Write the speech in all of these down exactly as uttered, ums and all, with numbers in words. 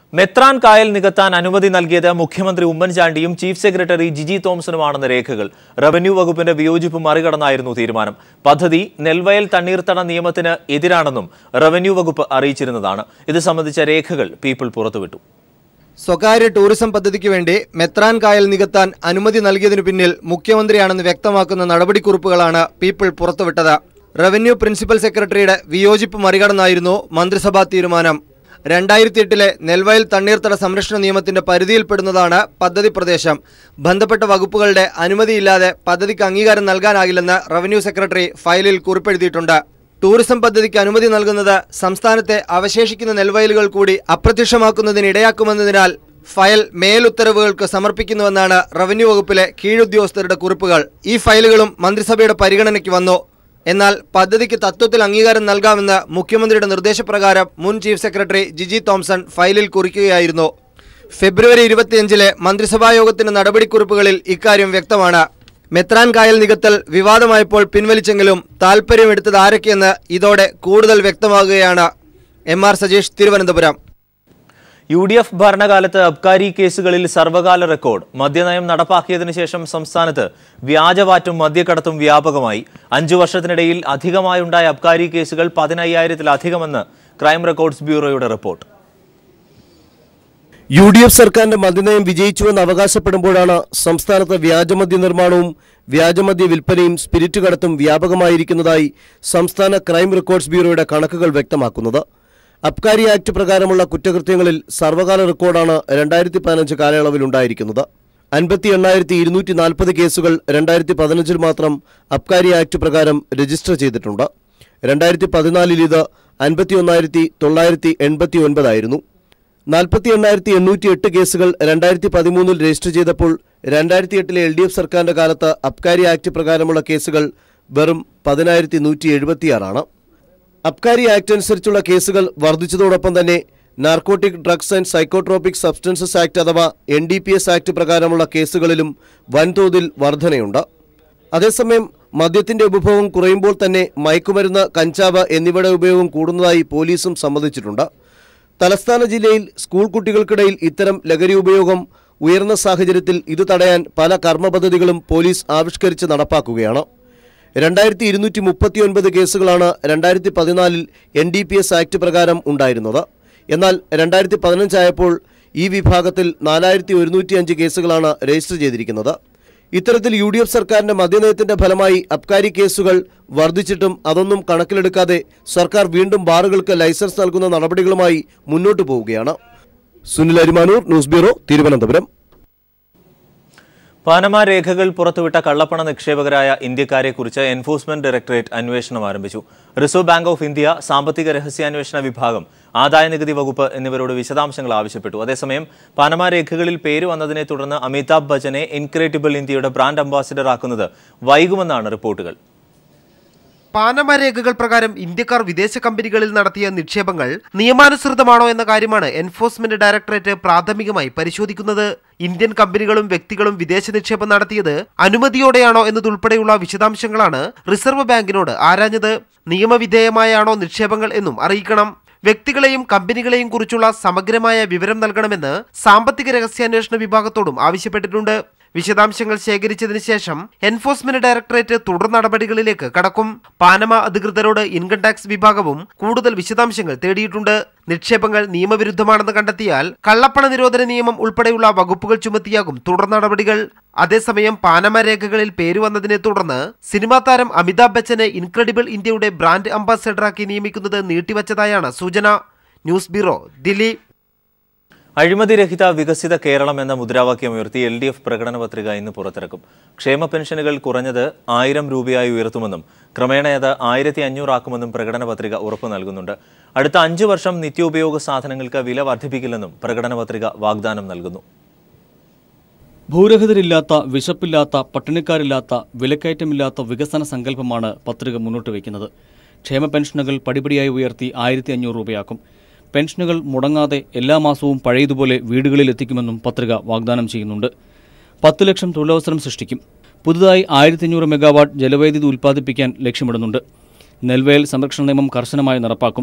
Methran കായൽ നികത്താൻ അനുമതി നൽകിയത് മുഖ്യമന്ത്രി ഉമ്മൻ ചാണ്ടിയും ചീഫ് സെക്രട്ടറി ജിജി തോംസനുമാണെന്ന രേഖകൾ. റവന്യൂ വകുപ്പിന്റെ വിയോജിപ്പ് മറികടന്നായിരുന്നു തീരുമാനം. പദ്ധതി നെൽവയൽ തണ്ണീർത്തട നിയമത്തിന് എതിരാണെന്നും റവന്യൂ വകുപ്പ് അറിയിച്ചിരുന്നതാണ്. ഇത് സംബന്ധിച്ച രേഖകൾ പീപ്പിൾ പുറത്തുവിട്ടു. സ്വകാര്യ ടൂറിസം പദ്ധതിക്ക് വേണ്ടി മെത്രാൻ കായൽ നികത്താൻ അനുമതി നൽകിയതിനു പിന്നിൽ മുഖ്യമന്ത്രിയാണെന്ന് വ്യക്തമാക്കുന്ന നടപടിക്കുറിപ്പുകളാണ് പീപ്പിൾ പുറത്തുവിട്ടത്. റവന്യൂ പ്രിൻസിപ്പൽ സെക്രട്ടറിയുടെ വിയോജിപ്പ് മറികടന്നായിരുന്നു മന്ത്രിസഭാ തീരുമാനം. രണ്ടായിരത്തി എട്ടിലെ നെൽവയൽ തണ്ണീർത്തട സംരക്ഷണ നിയമത്തിന്റെ പരിധിയിൽപ്പെടുന്നതാണ് പദ്ധതി പ്രദേശം. ബന്ധപ്പെട്ട വകുപ്പുകളുടെ അനുമതിയില്ലാതെ പദ്ധതിക്ക് അംഗീകാരം നൽകാനാകില്ലെന്ന് റവന്യൂ സെക്രട്ടറി ഫയലിൽ കുറിപ്പെഴുതിയിട്ടുണ്ട്. ടൂറിസം പദ്ധതിക്ക് അനുമതി നൽകുന്നത് സംസ്ഥാനത്തെ അവശേഷിക്കുന്ന നെൽവയലുകൾ കൂടി അപ്രത്യക്ഷമാക്കുന്നതിനിടയാക്കുമെന്നതിനാൽ ഫയൽ മേലുത്തരവുകൾക്ക് സമർപ്പിക്കുന്നുവെന്നാണ് റവന്യൂ വകുപ്പിലെ കീഴുദ്യോഗസ്ഥരുടെ കുറിപ്പുകൾ. ഈ ഫയലുകളും മന്ത്രിസഭയുടെ പരിഗണനയ്ക്ക് വന്നു. എന്നാൽ പദ്ധതിക്ക് തത്വത്തിൽ അംഗീകാരം നൽകാമെന്ന് മുഖ്യമന്ത്രിയുടെ നിർദ്ദേശപ്രകാരം മുൻ ചീഫ് സെക്രട്ടറി ജിജി തോംസൺ ഫയലിൽ കുറിക്കുകയായിരുന്നു. ഫെബ്രുവരി ഇരുപത്തിയഞ്ചിലെ മന്ത്രിസഭായോഗത്തിന്റെ നടപടിക്കുറിപ്പുകളിൽ ഇക്കാര്യം വ്യക്തമാണ്. മെത്രാൻ കായൽ നികത്തൽ വിവാദമായപ്പോൾ പിൻവലിച്ചെങ്കിലും താൽപര്യമെടുത്തത് ആരൊക്കെയെന്ന് ഇതോടെ കൂടുതൽ വ്യക്തമാകുകയാണ്. M R Sajeesh, Thiruvananthapuram. U D F ഭരണകാലത്ത് അബ്കാരി കേസുകളിൽ സർവകാല റെക്കോർഡ്. മദ്യനയം നടപ്പാക്കിയതിനു ശേഷം സംസ്ഥാനത്ത് വ്യാജവാറ്റും മദ്യക്കടത്തും വ്യാപകമായി. അഞ്ചു വർഷത്തിനിടയിൽ അധികമായുണ്ടായ അബ്കാരി കേസുകൾ പതിനയ്യായിരത്തിലധികമെന്ന് ക്രൈം റെക്കോർഡ്സ് ബ്യൂറോയുടെ റിപ്പോർട്ട്. യു ഡി എഫ് സർക്കാരിന്റെ മദ്യനയം വിജയിച്ചുവെന്ന് അവകാശപ്പെടുമ്പോഴാണ് സംസ്ഥാനത്ത് വ്യാജമദ്യ നിർമ്മാണവും വ്യാജമദ്യ വിൽപ്പനയും സ്പിരിറ്റ് കടത്തും വ്യാപകമായിരിക്കുന്നതായി സംസ്ഥാന ക്രൈം റെക്കോർഡ്സ് ബ്യൂറോയുടെ കണക്കുകൾ വ്യക്തമാക്കുന്നത്. അബ്കാരി ആക്ട് പ്രകാരമുള്ള കുറ്റകൃത്യങ്ങളിൽ സർവകാല റെക്കോർഡാണ് രണ്ടായിരത്തി പതിനഞ്ച് കാലയളവിൽ ഉണ്ടായിരിക്കുന്നത്. അൻപത്തി എണ്ണായിരത്തി ഇരുന്നൂറ്റി നാൽപ്പത് കേസുകൾ രണ്ടായിരത്തി പതിനഞ്ചിൽ മാത്രം അബ്കാരി ആക്ട് പ്രകാരം രജിസ്റ്റർ ചെയ്തിട്ടുണ്ട്. രണ്ടായിരത്തി പതിനാലിൽ ഇത് അൻപത്തി ഒന്നായിരത്തി തൊള്ളായിരത്തി എൺപത്തി ഒൻപതായിരുന്നു. നാൽപ്പത്തി എണ്ണായിരത്തി എണ്ണൂറ്റി എട്ട് കേസുകൾ രണ്ടായിരത്തി പതിമൂന്നിൽ രജിസ്റ്റർ ചെയ്തപ്പോൾ രണ്ടായിരത്തി എട്ടിലെ എൽ ഡി എഫ് സർക്കാരിന്റെ കാലത്ത് അബ്കാരി ആക്ട് പ്രകാരമുള്ള കേസുകൾ വെറും പതിനായിരത്തി നൂറ്റി എഴുപത്തിയാറാണ്. അബ്കാരി ആക്ട് അനുസരിച്ചുള്ള കേസുകൾ വർദ്ധിച്ചതോടൊപ്പം തന്നെ narcotic drugs and psychotropic substances act അഥവാ N D P S act പ്രകാരമുള്ള കേസുകളിലും വൻതോതിൽ വർധനയുണ്ട്. അതേസമയം മദ്യത്തിന്റെ ഉപഭോഗം കുറയുമ്പോൾ തന്നെ മയക്കുമരുന്ന്, കഞ്ചാവ് എന്നിവയുടെ ഉപയോഗം കൂടുന്നതായി പോലീസും സമ്മതിച്ചിട്ടുണ്ട്. തലസ്ഥാന ജില്ലയിൽ സ്കൂൾ കുട്ടികൾക്കിടയിൽ ഇത്തരം ലഹരി ഉപയോഗം ഉയർന്ന സാഹചര്യത്തിൽ ഇത് തടയാൻ പല കർമ്മ പദ്ധതികളും പോലീസ് ആവിഷ്കരിച്ച് നടപ്പാക്കുകയാണ്. രണ്ടായിരത്തി ഇരുന്നൂറ്റി മുപ്പത്തി ഒൻപത് കേസുകളാണ് രണ്ടായിരത്തി പതിനാലിൽ N D P S act പ്രകാരം ഉണ്ടായിരുന്നത്. എന്നാൽ രണ്ടായിരത്തി പതിനഞ്ചായപ്പോൾ ഈ വിഭാഗത്തിൽ നാലായിരത്തി ഒരുന്നൂറ്റി അഞ്ച് കേസുകളാണ് രജിസ്റ്റർ ചെയ്തിരിക്കുന്നത്. ഇത്തരത്തിൽ യു ഡി എഫ് സർക്കാരിന്റെ മദ്യനയത്തിന്റെ ഫലമായി അബ്കാരി കേസുകൾ വർദ്ധിച്ചിട്ടും അതൊന്നും കണക്കിലെടുക്കാതെ സർക്കാർ വീണ്ടും ബാറുകൾക്ക് ലൈസൻസ് നൽകുന്ന നടപടികളുമായി മുന്നോട്ടു പോവുകയാണ്. Sunil Arimanoor, news bureau, Thiruvananthapuram. Panama രേഖകൾ പുറത്തുവിട്ട കള്ളപ്പണ നിക്ഷേപകരായ ഇന്ത്യക്കാരെക്കുറിച്ച് എൻഫോഴ്സ്മെന്റ് ഡയറക്ടറേറ്റ് അന്വേഷണം ആരംഭിച്ചു. റിസർവ് ബാങ്ക് ഓഫ് ഇന്ത്യ, സാമ്പത്തിക രഹസ്യാന്വേഷണ വിഭാഗം, ആദായനികുതി വകുപ്പ് എന്നിവരോട് വിശദാംശങ്ങൾ ആവശ്യപ്പെട്ടു. അതേസമയം പാനമ രേഖകളിൽ പേര് വന്നതിനെ തുടർന്ന് അമിതാഭ് ബച്ചനെ ഇൻക്രെഡിബിൾ ഇന്ത്യയുടെ ബ്രാൻഡ് അംബാസിഡർ ആക്കുന്നത് വൈകുമെന്നാണ് റിപ്പോർട്ടുകൾ. പാനമ രേഖകൾ പ്രകാരം ഇന്ത്യക്കാർ വിദേശ കമ്പനികളിൽ നടത്തിയ നിക്ഷേപങ്ങൾ നിയമാനുസൃതമാണോ എന്ന കാര്യമാണ് എൻഫോഴ്സ്മെന്റ് ഡയറക്ടറേറ്റ് പ്രാഥമികമായി പരിശോധിക്കുന്നത്. ഇന്ത്യൻ കമ്പനികളും വ്യക്തികളും വിദേശ നിക്ഷേപം നടത്തിയത് അനുമതിയോടെയാണോ എന്നതുൾപ്പെടെയുള്ള വിശദാംശങ്ങളാണ് റിസർവ് ബാങ്കിനോട് ആരാഞ്ഞത്. നിയമവിധേയമായാണോ നിക്ഷേപങ്ങൾ എന്നും അറിയിക്കണം. വ്യക്തികളെയും കമ്പനികളെയും കുറിച്ചുള്ള സമഗ്രമായ വിവരം നൽകണമെന്ന് സാമ്പത്തിക രഹസ്യാന്വേഷണ വിഭാഗത്തോടും ആവശ്യപ്പെട്ടിട്ടുണ്ട്. വിശദാംശങ്ങൾ ശേഖരിച്ചതിന് ശേഷം എൻഫോഴ്സ്മെന്റ് ഡയറക്ടറേറ്റ് തുടർ നടപടികളിലേക്ക് കടക്കും. പാനമ അധികൃതരോട് ഇൻകം ടാക്സ് വിഭാഗവും കൂടുതൽ വിശദാംശങ്ങൾ തേടിയിട്ടുണ്ട്. നിക്ഷേപങ്ങൾ നിയമവിരുദ്ധമാണെന്ന് കണ്ടെത്തിയാൽ കള്ളപ്പണ നിരോധന നിയമം ഉൾപ്പെടെയുള്ള വകുപ്പുകൾ ചുമത്തിയാകും തുടർ നടപടികൾ. അതേസമയം പാനമ രേഖകളിൽ പേരുവന്നതിനെ തുടർന്ന് സിനിമാ താരം അമിതാഭ് ബച്ചനെ ഇൻക്രെഡിബിൾ ഇന്ത്യയുടെ ബ്രാൻഡ് അംബാസഡറാക്കി നിയമിക്കുന്നത് നീട്ടിവച്ചതായാണ് സൂചന. News bureau, Delhi. അഴിമതിരഹിത വികസിത കേരളം എന്ന മുദ്രാവാക്യം ഉയർത്തി എൽ ഡി എഫ് പ്രകടന പത്രിക ഇന്ന് പുറത്തിറക്കും. ക്ഷേമ പെൻഷനുകൾ കുറഞ്ഞത് ആയിരം രൂപയായി ഉയർത്തുമെന്നും ക്രമേണ അത് ആയിരത്തി അഞ്ഞൂറാക്കുമെന്നും പ്രകടന പത്രിക ഉറപ്പു നൽകുന്നുണ്ട്. അടുത്ത അഞ്ചു വർഷം നിത്യോപയോഗ സാധനങ്ങൾക്ക് വില വർദ്ധിപ്പിക്കില്ലെന്നും പ്രകടന പത്രിക വാഗ്ദാനം നൽകുന്നു. ഭൂരഹിതരില്ലാത്ത, വിശപ്പില്ലാത്ത, പട്ടിണിക്കാരില്ലാത്ത, വിലക്കയറ്റമില്ലാത്ത വികസന സങ്കല്പമാണ് പത്രിക മുന്നോട്ട് വയ്ക്കുന്നത്. ക്ഷേമ പെൻഷനുകൾ പടിപടിയായി ഉയർത്തി ആയിരത്തി അഞ്ഞൂറ് രൂപയാക്കും. പെൻഷനുകൾ മുടങ്ങാതെ എല്ലാ മാസവും പഴയതുപോലെ വീടുകളിൽ എത്തിക്കുമെന്നും പത്രിക വാഗ്ദാനം ചെയ്യുന്നുണ്ട്. പത്ത് ലക്ഷം തൊഴിലവസരം സൃഷ്ടിക്കും. പുതുതായി ആയിരത്തി അഞ്ഞൂറ് മെഗാവാട്ട് ജലവൈദ്യുതി ഉൽപ്പാദിപ്പിക്കാൻ ലക്ഷ്യമിടുന്നുണ്ട്. നെൽവയൽ സംരക്ഷണ നിയമം കർശനമായി നടപ്പാക്കും.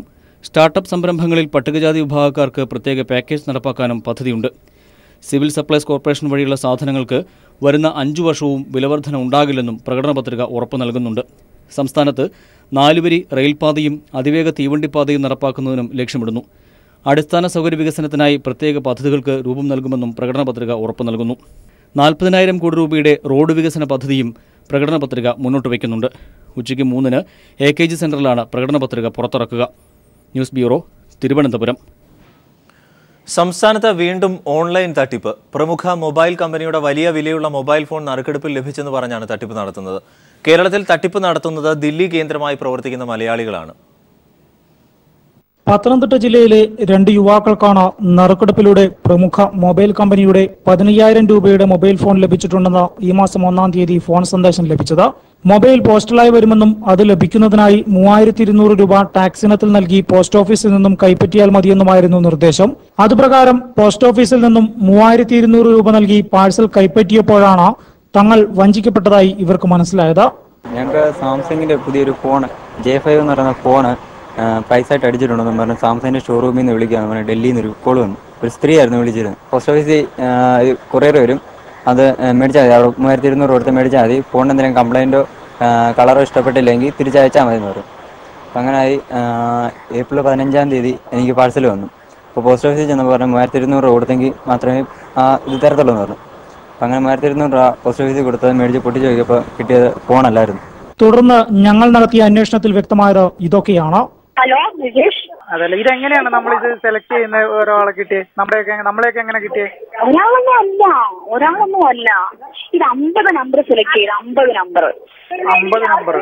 സ്റ്റാർട്ടപ്പ് സംരംഭങ്ങളിൽ പട്ടികജാതി വിഭാഗക്കാർക്ക് പ്രത്യേക പാക്കേജ് നടപ്പാക്കാനും പദ്ധതിയുണ്ട്. സിവിൽ സപ്ലൈസ് കോർപ്പറേഷൻ വഴിയുള്ള സാധനങ്ങൾക്ക് വരുന്ന അഞ്ചു വർഷവും വിലവർധന ഉണ്ടാകില്ലെന്നും പ്രകടന പത്രിക ഉറപ്പു നൽകുന്നുണ്ട്. സംസ്ഥാനത്ത് നാലുവരി റെയിൽപാതയും അതിവേഗ തീവണ്ടിപ്പാതയും നടപ്പാക്കുന്നതിനും ലക്ഷ്യമിടുന്നു. അടിസ്ഥാന സൗകര്യ വികസനത്തിനായി പ്രത്യേക പദ്ധതികൾക്ക് രൂപം നൽകുമെന്നും പ്രകടന പത്രിക ഉറപ്പു നൽകുന്നു. നാൽപ്പതിനായിരം കോടി രൂപയുടെ റോഡ് വികസന പദ്ധതിയും പ്രകടന പത്രിക മുന്നോട്ട് വയ്ക്കുന്നുണ്ട്. ഉച്ചയ്ക്ക് മൂന്നിന് എ കെ ജി സെന്ററിലാണ് പ്രകടന പത്രിക പുറത്തിറക്കുക. News bureau, Thiruvananthapuram. സംസ്ഥാനത്ത് വീണ്ടും ഓൺലൈൻ തട്ടിപ്പ്. പ്രമുഖ മൊബൈൽ കമ്പനിയുടെ വലിയ വിലയുള്ള മൊബൈൽ ഫോൺ നറുക്കെടുപ്പിൽ ലഭിച്ചെന്ന് പറഞ്ഞാണ് തട്ടിപ്പ് നടത്തുന്നത്. കേരളത്തിൽ തട്ടിപ്പ് നടത്തുന്നത് ദില്ലി കേന്ദ്രമായി പ്രവർത്തിക്കുന്ന മലയാളികളാണ്. പത്തനംതിട്ട ജില്ലയിലെ രണ്ട് യുവാക്കൾക്കാണ് നറുക്കെടുപ്പിലൂടെ പ്രമുഖ മൊബൈൽ കമ്പനിയുടെ പതിനയ്യായിരം രൂപയുടെ മൊബൈൽ ഫോൺ ലഭിച്ചിട്ടുണ്ടെന്ന് ഈ മാസം ഒന്നാം തീയതി ഫോൺ സന്ദേശം ലഭിച്ചത്. മൊബൈൽ പോസ്റ്റലായി വരുമെന്നും അത് ലഭിക്കുന്നതിനായി മൂവായിരത്തി ഇരുന്നൂറ് രൂപ ടാക്സ് ഇനത്തിൽ നൽകി പോസ്റ്റ് ഓഫീസിൽ നിന്നും കൈപ്പറ്റിയാൽ മതിയെന്നുമായിരുന്നു നിർദ്ദേശം. അതുപ്രകാരം പോസ്റ്റ് ഓഫീസിൽ നിന്നും മൂവായിരത്തി ഇരുന്നൂറ് രൂപ നൽകി പാഴ്സൽ കൈപ്പറ്റിയപ്പോഴാണ് തങ്ങൾ വഞ്ചിക്കപ്പെട്ടതായി ഇവർക്ക് മനസ്സിലായത്. ഞങ്ങൾക്ക് സാംസങ്ങിന്റെ പുതിയൊരു ഫോൺ ജെ ഫൈവ് എന്ന് പറയുന്ന ഫോണ് പൈസ ആയിട്ട് അടിച്ചിട്ടുണ്ടെന്ന് പറഞ്ഞ് സാംസങ്ങിന്റെ ഷോറൂമിൽ നിന്ന് വിളിക്കാന്ന് പറഞ്ഞാൽ ഡൽഹിയിൽ നിന്ന് ഒരു കോൾ വന്നു. ഒരു സ്ത്രീ ആയിരുന്നു വിളിച്ചിരുന്നത്. പോസ്റ്റ് ഓഫീസിൽ കൊറിയർ വരും, അത് മേടിച്ചാൽ മതി. അവിടെ മൂവായിരത്തി ഇരുന്നൂറ് കൊടുത്ത് മേടിച്ചാൽ മതി. ഫോണിന് എന്തെങ്കിലും കംപ്ലൈൻറ്റോ കളറോ ഇഷ്ടപ്പെട്ടില്ലെങ്കിൽ തിരിച്ചയച്ചാൽ മതി എന്ന് പറയും. അപ്പം അങ്ങനെയായി ഏപ്രിൽ പതിനഞ്ചാം തീയതി എനിക്ക് പാഴ്സൽ വന്നു. അപ്പോൾ പോസ്റ്റ് ഓഫീസിൽ ചെന്നപ്പോൾ പറഞ്ഞു മൂവായിരത്തി ഇരുന്നൂറ് രൂപ കൊടുത്തെങ്കിൽ മാത്രമേ ഇത് തരത്തുള്ളൂ എന്ന് പറഞ്ഞു. അപ്പം അങ്ങനെ മൂവായിരത്തി ഇരുന്നൂറ് രൂപ പോസ്റ്റ് ഓഫീസിൽ കൊടുത്തത് മേടിച്ച് പൊട്ടിച്ച് നോക്കിയപ്പോൾ കിട്ടിയത് ഫോണല്ലായിരുന്നു. തുടർന്ന് ഞങ്ങൾ നടത്തിയ അന്വേഷണത്തിൽ വ്യക്തമായത് ഇതൊക്കെയാണ്. ഹലോ വിജേഷ്, അതല്ല, ഇതെങ്ങനെയാണ് നമ്മളിത് സെലക്ട് ചെയ്യുന്ന ഒരാളെ കിട്ടിയേ? നമ്മളെയൊക്കെ നമ്മളെയൊക്കെ എങ്ങനെ കിട്ടിയേ? ഒരാളൊന്നും അല്ല ഒരാളൊന്നും അല്ല ഇത് അമ്പത് നമ്പർ സെലക്ട് ചെയ്ത് അമ്പത് നമ്പർ അമ്പത് നമ്പർ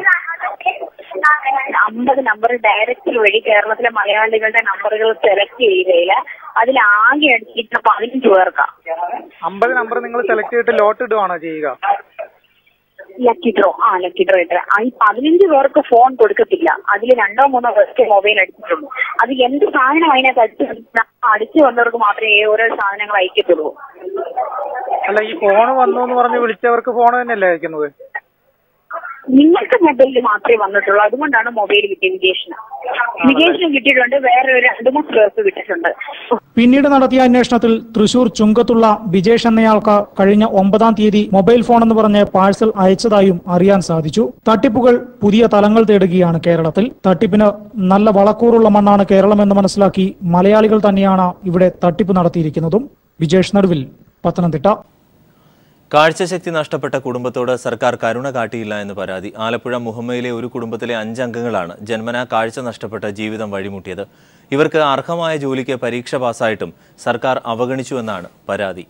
അമ്പത് നമ്പർ ഡയറക്റ്റ് വഴി കേരളത്തിലെ മലയാളികളുടെ നമ്പറുകൾ സെലക്ട് ചെയ്തതിൽ അതിലാകെ അടിച്ചിട്ട് പതിനഞ്ച് പേർക്കാ. അമ്പത് നമ്പർ നിങ്ങൾ സെലക്ട് ചെയ്തിട്ട് ലോട്ട് ഇടുവാണോ ചെയ്യുക? ലക്കി ഡ്രോ ആ ലക്കി ഡ്രോ ഇട്ട് ഈ പതിനഞ്ച് പേർക്ക് ഫോൺ കൊടുക്കത്തില്ല. അതിൽ രണ്ടോ മൂന്നോ പേർക്ക് മൊബൈൽ അടിച്ചിട്ടുള്ളൂ. അത് എന്ത് സാധനം അതിനകത്ത് അടിച്ചു അടിച്ചു വന്നവർക്ക് മാത്രമേ ഓരോ സാധനങ്ങൾ അയക്കത്തുള്ളൂ. അല്ല, ഈ ഫോൺ വന്നു എന്ന് പറഞ്ഞ് വിളിച്ചവർക്ക് ഫോൺ തന്നെയല്ലേ അയക്കുന്നത്? നിങ്ങൾക്ക് മൊബൈലിൽ മാത്രമേ വന്നിട്ടുള്ളൂ. അതുകൊണ്ടാണ് മൊബൈൽ കിട്ടിയത്. വിജേഷിന് വിജേഷിന് കിട്ടിയിട്ടുണ്ട്, വേറെ ഒരു രണ്ടു മൂന്ന് പേർക്ക് കിട്ടിയിട്ടുണ്ട്. പിന്നീട് നടത്തിയ അന്വേഷണത്തിൽ തൃശൂർ ചുങ്കത്തുള്ള ബിജേഷ് എന്നയാൾക്ക് കഴിഞ്ഞ ഒമ്പതാം തീയതി മൊബൈൽ ഫോൺ എന്ന് പറഞ്ഞ് പാഴ്സൽ അയച്ചതായും അറിയാൻ സാധിച്ചു. തട്ടിപ്പുകൾ പുതിയ തലങ്ങൾ തേടുകയാണ് കേരളത്തിൽ. തട്ടിപ്പിന് നല്ല വളക്കൂറുള്ള മണ്ണാണ് കേരളം എന്ന് മനസ്സിലാക്കി മലയാളികൾ തന്നെയാണ് ഇവിടെ തട്ടിപ്പ് നടത്തിയിരിക്കുന്നതും. വിജേഷ് നടുവിൽ, പത്തനംതിട്ട. കാഴ്ചശക്തി നഷ്ടപ്പെട്ട കുടുംബത്തോട് സർക്കാർ കരുണ കാട്ടിയില്ല എന്ന് പരാതി. ആലപ്പുഴ മുഹമ്മയിലെ ഒരു കുടുംബത്തിലെ അഞ്ചംഗങ്ങളാണ് ജന്മനാ കാഴ്ച നഷ്ടപ്പെട്ട ജീവിതം വഴിമുട്ടിയത്. ഇവർക്ക് അർഹമായ ജോലിക്ക് പരീക്ഷ പാസ്സായിട്ടും സർക്കാർ അവഗണിച്ചുവെന്നാണ് പരാതി.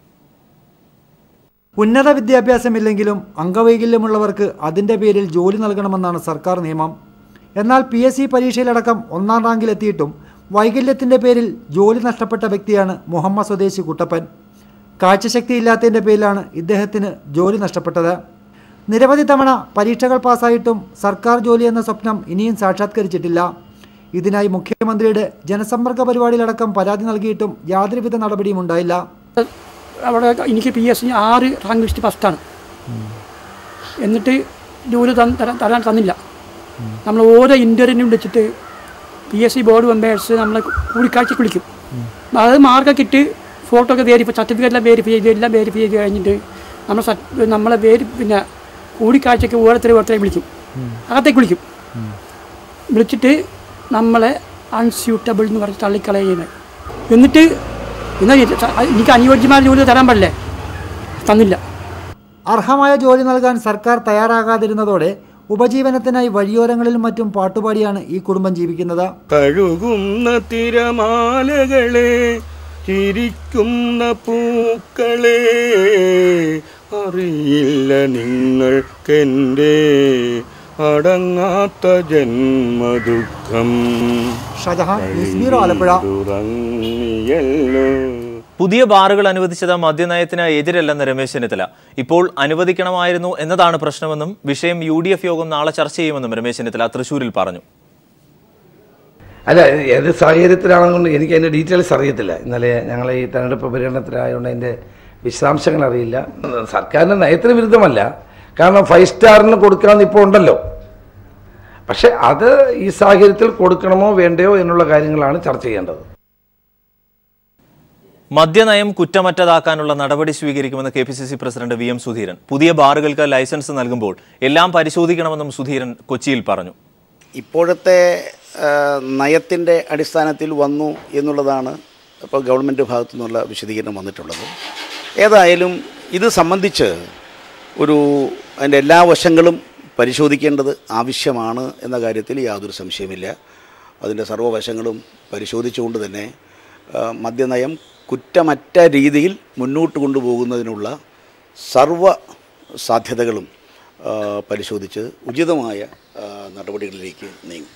ഉന്നത വിദ്യാഭ്യാസമില്ലെങ്കിലും അംഗവൈകല്യമുള്ളവർക്ക് അതിന്റെ പേരിൽ ജോലി നൽകണമെന്നാണ് സർക്കാർ നിയമം. എന്നാൽ പി എസ് സി പരീക്ഷയിലടക്കം ഒന്നാം റാങ്കിലെത്തിയിട്ടും വൈകല്യത്തിന്റെ പേരിൽ ജോലി നഷ്ടപ്പെട്ട വ്യക്തിയാണ് മുഹമ്മ സ്വദേശി കുട്ടപ്പൻ. കാഴ്ചശക്തിയില്ലാത്തതിൻ്റെ പേരിലാണ് ഇദ്ദേഹത്തിന് ജോലി നഷ്ടപ്പെട്ടത്. നിരവധി തവണ പരീക്ഷകൾ പാസ്സായിട്ടും സർക്കാർ ജോലി എന്ന സ്വപ്നം ഇനിയും സാക്ഷാത്കരിച്ചിട്ടില്ല. ഇതിനായി മുഖ്യമന്ത്രിയുടെ ജനസമ്പർക്ക പരിപാടിയിലടക്കം പരാതി നൽകിയിട്ടും യാതൊരുവിധ നടപടിയും ഉണ്ടായില്ല. അവിടെ എനിക്ക് പി എസ് സി ആറ് റാങ്ക് ലിസ്റ്റ് ഫസ്റ്റാണ്. എന്നിട്ട് ജോലി തരാൻ തന്നില്ല. നമ്മൾ ഓരോ ഇൻ്റർവ്യൂവിനും വിളിച്ചിട്ട് P S C board members നമ്മളെ കൂടിക്കാഴ്ചക്ക് വിളിക്കും. അത് മാർക്കൊക്കെ ഇട്ട് ഫോട്ടോ ഒക്കെ വേരിഫൈ സർട്ടിഫിക്കറ്റെല്ലാം വേരിഫൈ ചെയ്ത് എല്ലാം വേരിഫൈ ചെയ്ത് കഴിഞ്ഞിട്ട് നമ്മൾ നമ്മളെ വേരി പിന്നെ കൂടിക്കാഴ്ചയ്ക്ക് ഓരോരുത്തരെ ഓരോരുത്തരെ വിളിക്കും, അകത്തേക്ക് വിളിക്കും. വിളിച്ചിട്ട് നമ്മളെ അൺസ്യൂട്ടബിൾ എന്ന് പറഞ്ഞ് തള്ളിക്കളയുന്നത്. എന്നിട്ട് എന്നാൽ എനിക്ക് അനുയോജ്യമായ ജോലി തരാൻ പാടില്ലേ, തന്നില്ല. അർഹമായ ജോലി നൽകാൻ സർക്കാർ തയ്യാറാകാതിരുന്നതോടെ ഉപജീവനത്തിനായി വഴിയോരങ്ങളിലും മറ്റും പാട്ടുപാടിയാണ് ഈ കുടുംബം ജീവിക്കുന്നത്. കഴുകുന്ന തിരമാലകളെ, ചിരിക്കുന്ന പൂക്കളെ, അറിയില്ല നിങ്ങൾക്കെൻ്റെ അടങ്ങാത്ത ജന്മദുഃഖം. പുതിയ ബാറുകൾ അനുവദിച്ചത് മദ്യനയത്തിന് എതിരല്ലെന്ന് രമേശ് ചെന്നിത്തല. ഇപ്പോൾ അനുവദിക്കണമായിരുന്നു എന്നതാണ് പ്രശ്നമെന്നും വിഷയം യു ഡി എഫ് യോഗം നാളെ ചർച്ച ചെയ്യുമെന്നും രമേശ് ചെന്നിത്തല തൃശ്ശൂരിൽ പറഞ്ഞു. അല്ല, ഏത് സാഹചര്യത്തിലാണെന്നുകൊണ്ട് എനിക്ക് അതിൻ്റെ ഡീറ്റെയിൽസ് അറിയത്തില്ല. ഇന്നലെ ഞങ്ങൾ ഈ തെരഞ്ഞെടുപ്പ് പര്യടനത്തിലായതുകൊണ്ട് അതിൻ്റെ വിശദാംശങ്ങൾ അറിയില്ല. സർക്കാരിൻ്റെ നയത്തിന് വിരുദ്ധമല്ല, കാരണം ഫൈവ് സ്റ്റാറിന് കൊടുക്കാമെന്ന് ഇപ്പോൾ ഉണ്ടല്ലോ. പക്ഷേ അത് ഈ സാഹചര്യത്തിൽ കൊടുക്കണമോ വേണ്ടയോ എന്നുള്ള കാര്യങ്ങളാണ് ചർച്ച ചെയ്യേണ്ടത്. മദ്യനയം കുറ്റമറ്റതാക്കാനുള്ള നടപടി സ്വീകരിക്കുമെന്ന് K P C C president V M Sudheeran. പുതിയ ബാറുകൾക്ക് ലൈസൻസ് നൽകുമ്പോൾ എല്ലാം പരിശോധിക്കണമെന്നും സുധീരൻ കൊച്ചിയിൽ പറഞ്ഞു. ഇപ്പോഴത്തെ നയത്തിൻ്റെ അടിസ്ഥാനത്തിൽ വന്നു എന്നുള്ളതാണ് ഇപ്പോൾ ഗവൺമെൻറ് ഭാഗത്തു നിന്നുള്ള വിശദീകരണം വന്നിട്ടുള്ളത്. ഏതായാലും ഇത് സംബന്ധിച്ച് ഒരു അതിൻ്റെ എല്ലാ വശങ്ങളും പരിശോധിക്കേണ്ടത് ആവശ്യമാണ് എന്ന കാര്യത്തിൽ യാതൊരു സംശയമില്ല. അതിൻ്റെ സർവ്വവശങ്ങളും പരിശോധിച്ചുകൊണ്ട് തന്നെ മദ്യനയം കുറ്റമറ്റ രീതിയിൽ മുന്നോട്ട് കൊണ്ടുപോകുന്നതിനുള്ള സർവ്വ സാധ്യതകളും പരിശോധിച്ച് ഉചിതമായ നടപടികളിലേക്ക് നീങ്ങും.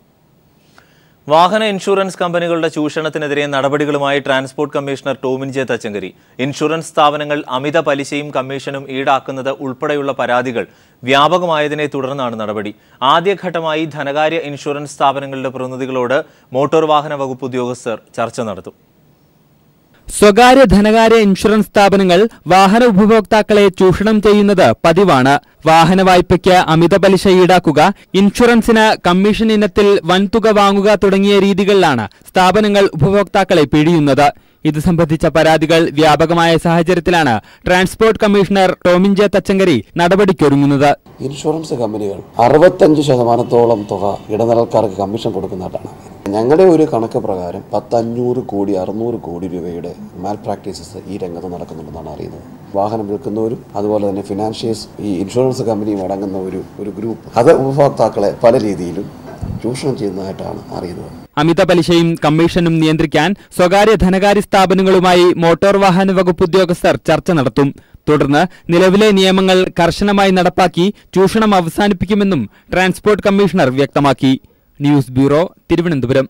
വാഹന ഇൻഷുറൻസ് കമ്പനികളുടെ ചൂഷണത്തിനെതിരെ നടപടികളുമായി transport commissioner Tomin J Thachankary. Insurance സ്ഥാപനങ്ങൾ അമിത പലിശയും കമ്മീഷനും ഈടാക്കുന്നത് ഉൾപ്പെടെയുള്ള പരാതികൾ വ്യാപകമായതിനെ തുടർന്നാണ് നടപടി. ആദ്യഘട്ടമായി ധനകാര്യ ഇൻഷുറൻസ് സ്ഥാപനങ്ങളുടെ പ്രതിനിധികളോട് മോട്ടോർ വാഹന വകുപ്പ് ഉദ്യോഗസ്ഥർ ചർച്ച നടത്തും. സ്വകാര്യ ധനകാര്യ ഇൻഷുറൻസ് സ്ഥാപനങ്ങൾ വാഹന ഉപഭോക്താക്കളെ ചൂഷണം ചെയ്യുന്നത് പതിവാണ്. വാഹന വായ്പയ്ക്ക് അമിത പലിശ ഈടാക്കുക, ഇൻഷുറൻസിന് കമ്മീഷൻ ഇനത്തിൽ വൻതുക വാങ്ങുക തുടങ്ങിയ രീതികളിലാണ് സ്ഥാപനങ്ങൾ ഉപഭോക്താക്കളെ പിഴിയുന്നത്. ഇത് സംബന്ധിച്ച പരാതികൾ വ്യാപകമായ സാഹചര്യത്തിലാണ് transport commissioner Tomin J Thachankary നടപടിക്കൊരുങ്ങുന്നത്. ഇൻഷുറൻസ് കമ്പനികൾ അറുപത്തഞ്ച് ശതമാനത്തോളം തുക ഇടനിലക്കാർക്ക് കമ്മീഷൻ കൊടുക്കുന്നതായിട്ടാണ്. ഞങ്ങളുടെ ഒരു കണക്ക് പ്രകാരം പത്തഞ്ഞൂറ് കോടി അറുന്നൂറ് കോടി രൂപയുടെ മാൽ പ്രാക്ടീസസ് ഈ രംഗത്ത് നടക്കുന്നുണ്ടെന്നാണ് അറിയുന്നത്. വാഹനം വിൽക്കുന്നവരും അതുപോലെ തന്നെ ഫിനാൻഷ്യൽസ് ഈ ഇൻഷുറൻസ് കമ്പനിയും അടങ്ങുന്ന ഒരു ഒരു ഗ്രൂപ്പ് അത് ഉപഭോക്താക്കളെ പല രീതിയിലും ചൂഷണം ചെയ്യുന്നതായിട്ടാണ് അറിയുന്നത്. അമിത പലിശയും കമ്മീഷനും നിയന്ത്രിക്കാൻ സ്വകാര്യ ധനകാര്യ സ്ഥാപനങ്ങളുമായി മോട്ടോർ വാഹന വകുപ്പ് ഉദ്യോഗസ്ഥർ ചർച്ച നടത്തും. തുടർന്ന് നിലവിലെ നിയമങ്ങൾ കർശനമായി നടപ്പാക്കി ചൂഷണം അവസാനിപ്പിക്കുമെന്നും ട്രാൻസ്പോർട്ട് കമ്മീഷണർ വ്യക്തമാക്കി. News bureau, Thiruvananthapuram.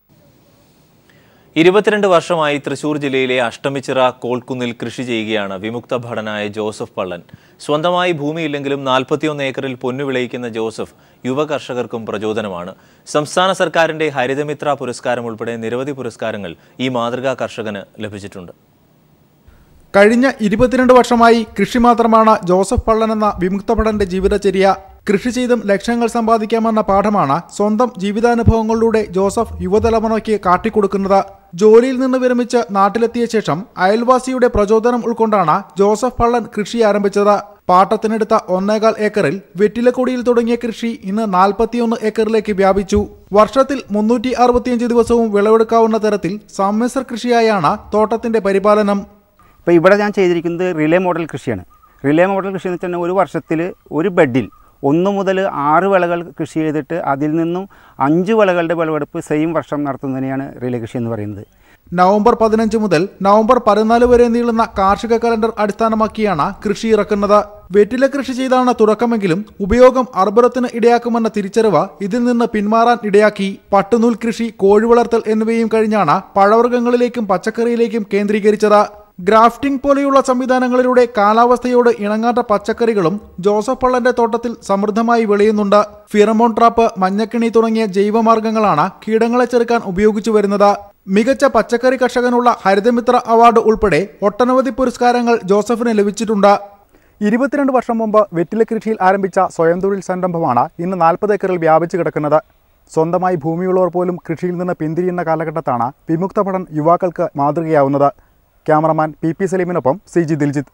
ഇരുപത്തിരണ്ട് വർഷമായി തൃശൂർ ജില്ലയിലെ അഷ്ടമിച്ചിറ കോൾക്കുന്നിൽ കൃഷി ചെയ്യുകയാണ് വിമുക്ത ഭടനായ ജോസഫ് പള്ളൻ. സ്വന്തമായി ഭൂമിയില്ലെങ്കിലും നാൽപ്പത്തിയൊന്ന് ഏക്കറിൽ പൊന്നു വിളയിക്കുന്ന ജോസഫ് യുവ കർഷകർക്കും പ്രചോദനമാണ്. സംസ്ഥാന സർക്കാരിന്റെ ഹരിതമിത്ര പുരസ്കാരം ഉൾപ്പെടെ നിരവധി പുരസ്കാരങ്ങൾ ഈ മാതൃകാ കർഷകന് ലഭിച്ചിട്ടുണ്ട്. കഴിഞ്ഞ ഇരുപത്തിരണ്ട് വർഷമായി കൃഷി മാത്രമാണ് ജോസഫ് പള്ളൻ എന്ന വിമുക്ത ഭടന്റെ ജീവിതചര്യ. കൃഷി ചെയ്തും ലക്ഷങ്ങൾ സമ്പാദിക്കാമെന്ന പാഠമാണ് സ്വന്തം ജീവിതാനുഭവങ്ങളിലൂടെ ജോസഫ് യുവതലമുറയ്ക്ക് കാട്ടിക്കൊടുക്കുന്നത്. ജോലിയിൽ നിന്ന് വിരമിച്ച് നാട്ടിലെത്തിയ ശേഷം അയൽവാസിയുടെ പ്രചോദനം ഉൾക്കൊണ്ടാണ് ജോസഫ് പള്ളൻ കൃഷി ആരംഭിച്ചത്. പാട്ടത്തിനെടുത്ത ഒന്നേകാൽ ഏക്കറിൽ വെറ്റിലക്കൊടിയിൽ തുടങ്ങിയ കൃഷി ഇന്ന് നാൽപ്പത്തിയൊന്ന് ഏക്കറിലേക്ക് വ്യാപിച്ചു. വർഷത്തിൽ മുന്നൂറ്റി അറുപത്തിയഞ്ച് ദിവസവും വിളവെടുക്കാവുന്ന തരത്തിൽ സമ്മിശ്ര കൃഷിയായാണ് തോട്ടത്തിന്റെ പരിപാലനം. ഇപ്പോൾ ഇവിടെ ഞാൻ ചെയ്തിരിക്കുന്നത് റിലേ മോഡൽ കൃഷിയാണ്. റിലേ മോഡൽ കൃഷി എന്ന് വെച്ചാൽ ഒരു വർഷത്തിൽ ഒരു ബെഡിൽ ഒന്ന് മുതൽ ആറ് വിളകൾ കൃഷി ചെയ്തിട്ട് അതിൽ നിന്നും അഞ്ച് വിളകളുടെ വിളവെടുപ്പ് സെയിം വർഷം നടത്തുന്നതിനെയാണ് റിലേ കൃഷി എന്ന് പറയുന്നത്. നവംബർ പതിനഞ്ച് മുതൽ നവംബർ പതിനാല് വരെ നീളുന്ന കാർഷിക കലണ്ടർ അടിസ്ഥാനമാക്കിയാണ് കൃഷി ഇറക്കുന്നത്. വെറ്റില കൃഷി ചെയ്താണ് തുടക്കമെങ്കിലും ഉപയോഗം അർബുദത്തിന് ഇടയാക്കുമെന്ന തിരിച്ചറിവ് ഇതിൽ നിന്ന് പിന്മാറാൻ ഇടയാക്കി. പട്ടുനൂൽ കൃഷി, കോഴി വളർത്തൽ എന്നിവയും കഴിഞ്ഞാണ് പഴവർഗ്ഗങ്ങളിലേക്കും പച്ചക്കറിയിലേക്കും കേന്ദ്രീകരിച്ചത്. ഗ്രാഫ്റ്റിംഗ് പോലെയുള്ള സംവിധാനങ്ങളിലൂടെ കാലാവസ്ഥയോട് ഇണങ്ങാത്ത പച്ചക്കറികളും ജോസഫ് പള്ളന്റെ തോട്ടത്തിൽ സമൃദ്ധമായി വിളയുന്നുണ്ട്. ഫിറമോൺ ട്രാപ്പ്, മഞ്ഞക്കിണി തുടങ്ങിയ ജൈവമാർഗ്ഗങ്ങളാണ് കീടങ്ങളെ ചെറുക്കാൻ ഉപയോഗിച്ചു വരുന്നത്. മികച്ച പച്ചക്കറി കർഷകനുള്ള ഹരിതമിത്ര അവാർഡ് ഉൾപ്പെടെ ഒട്ടനവധി പുരസ്കാരങ്ങൾ ജോസഫിന് ലഭിച്ചിട്ടുണ്ട്. ഇരുപത്തിരണ്ട് വർഷം മുമ്പ് വെറ്റില കൃഷിയിൽ ആരംഭിച്ച സ്വയം തൊഴിൽ സംരംഭമാണ് ഇന്ന് നാൽപ്പത് ഏക്കറിൽ വ്യാപിച്ചു കിടക്കുന്നത്. സ്വന്തമായി ഭൂമിയുള്ളവർ പോലും കൃഷിയിൽ നിന്ന് പിന്തിരിയുന്ന കാലഘട്ടത്താണ് വിമുക്ത ഭടൻ യുവാക്കൾക്ക് മാതൃകയാവുന്നത്. ക്യാമറമാൻ പി പി സലീമിനൊപ്പം സി ജി ദിൽജിത്ത്.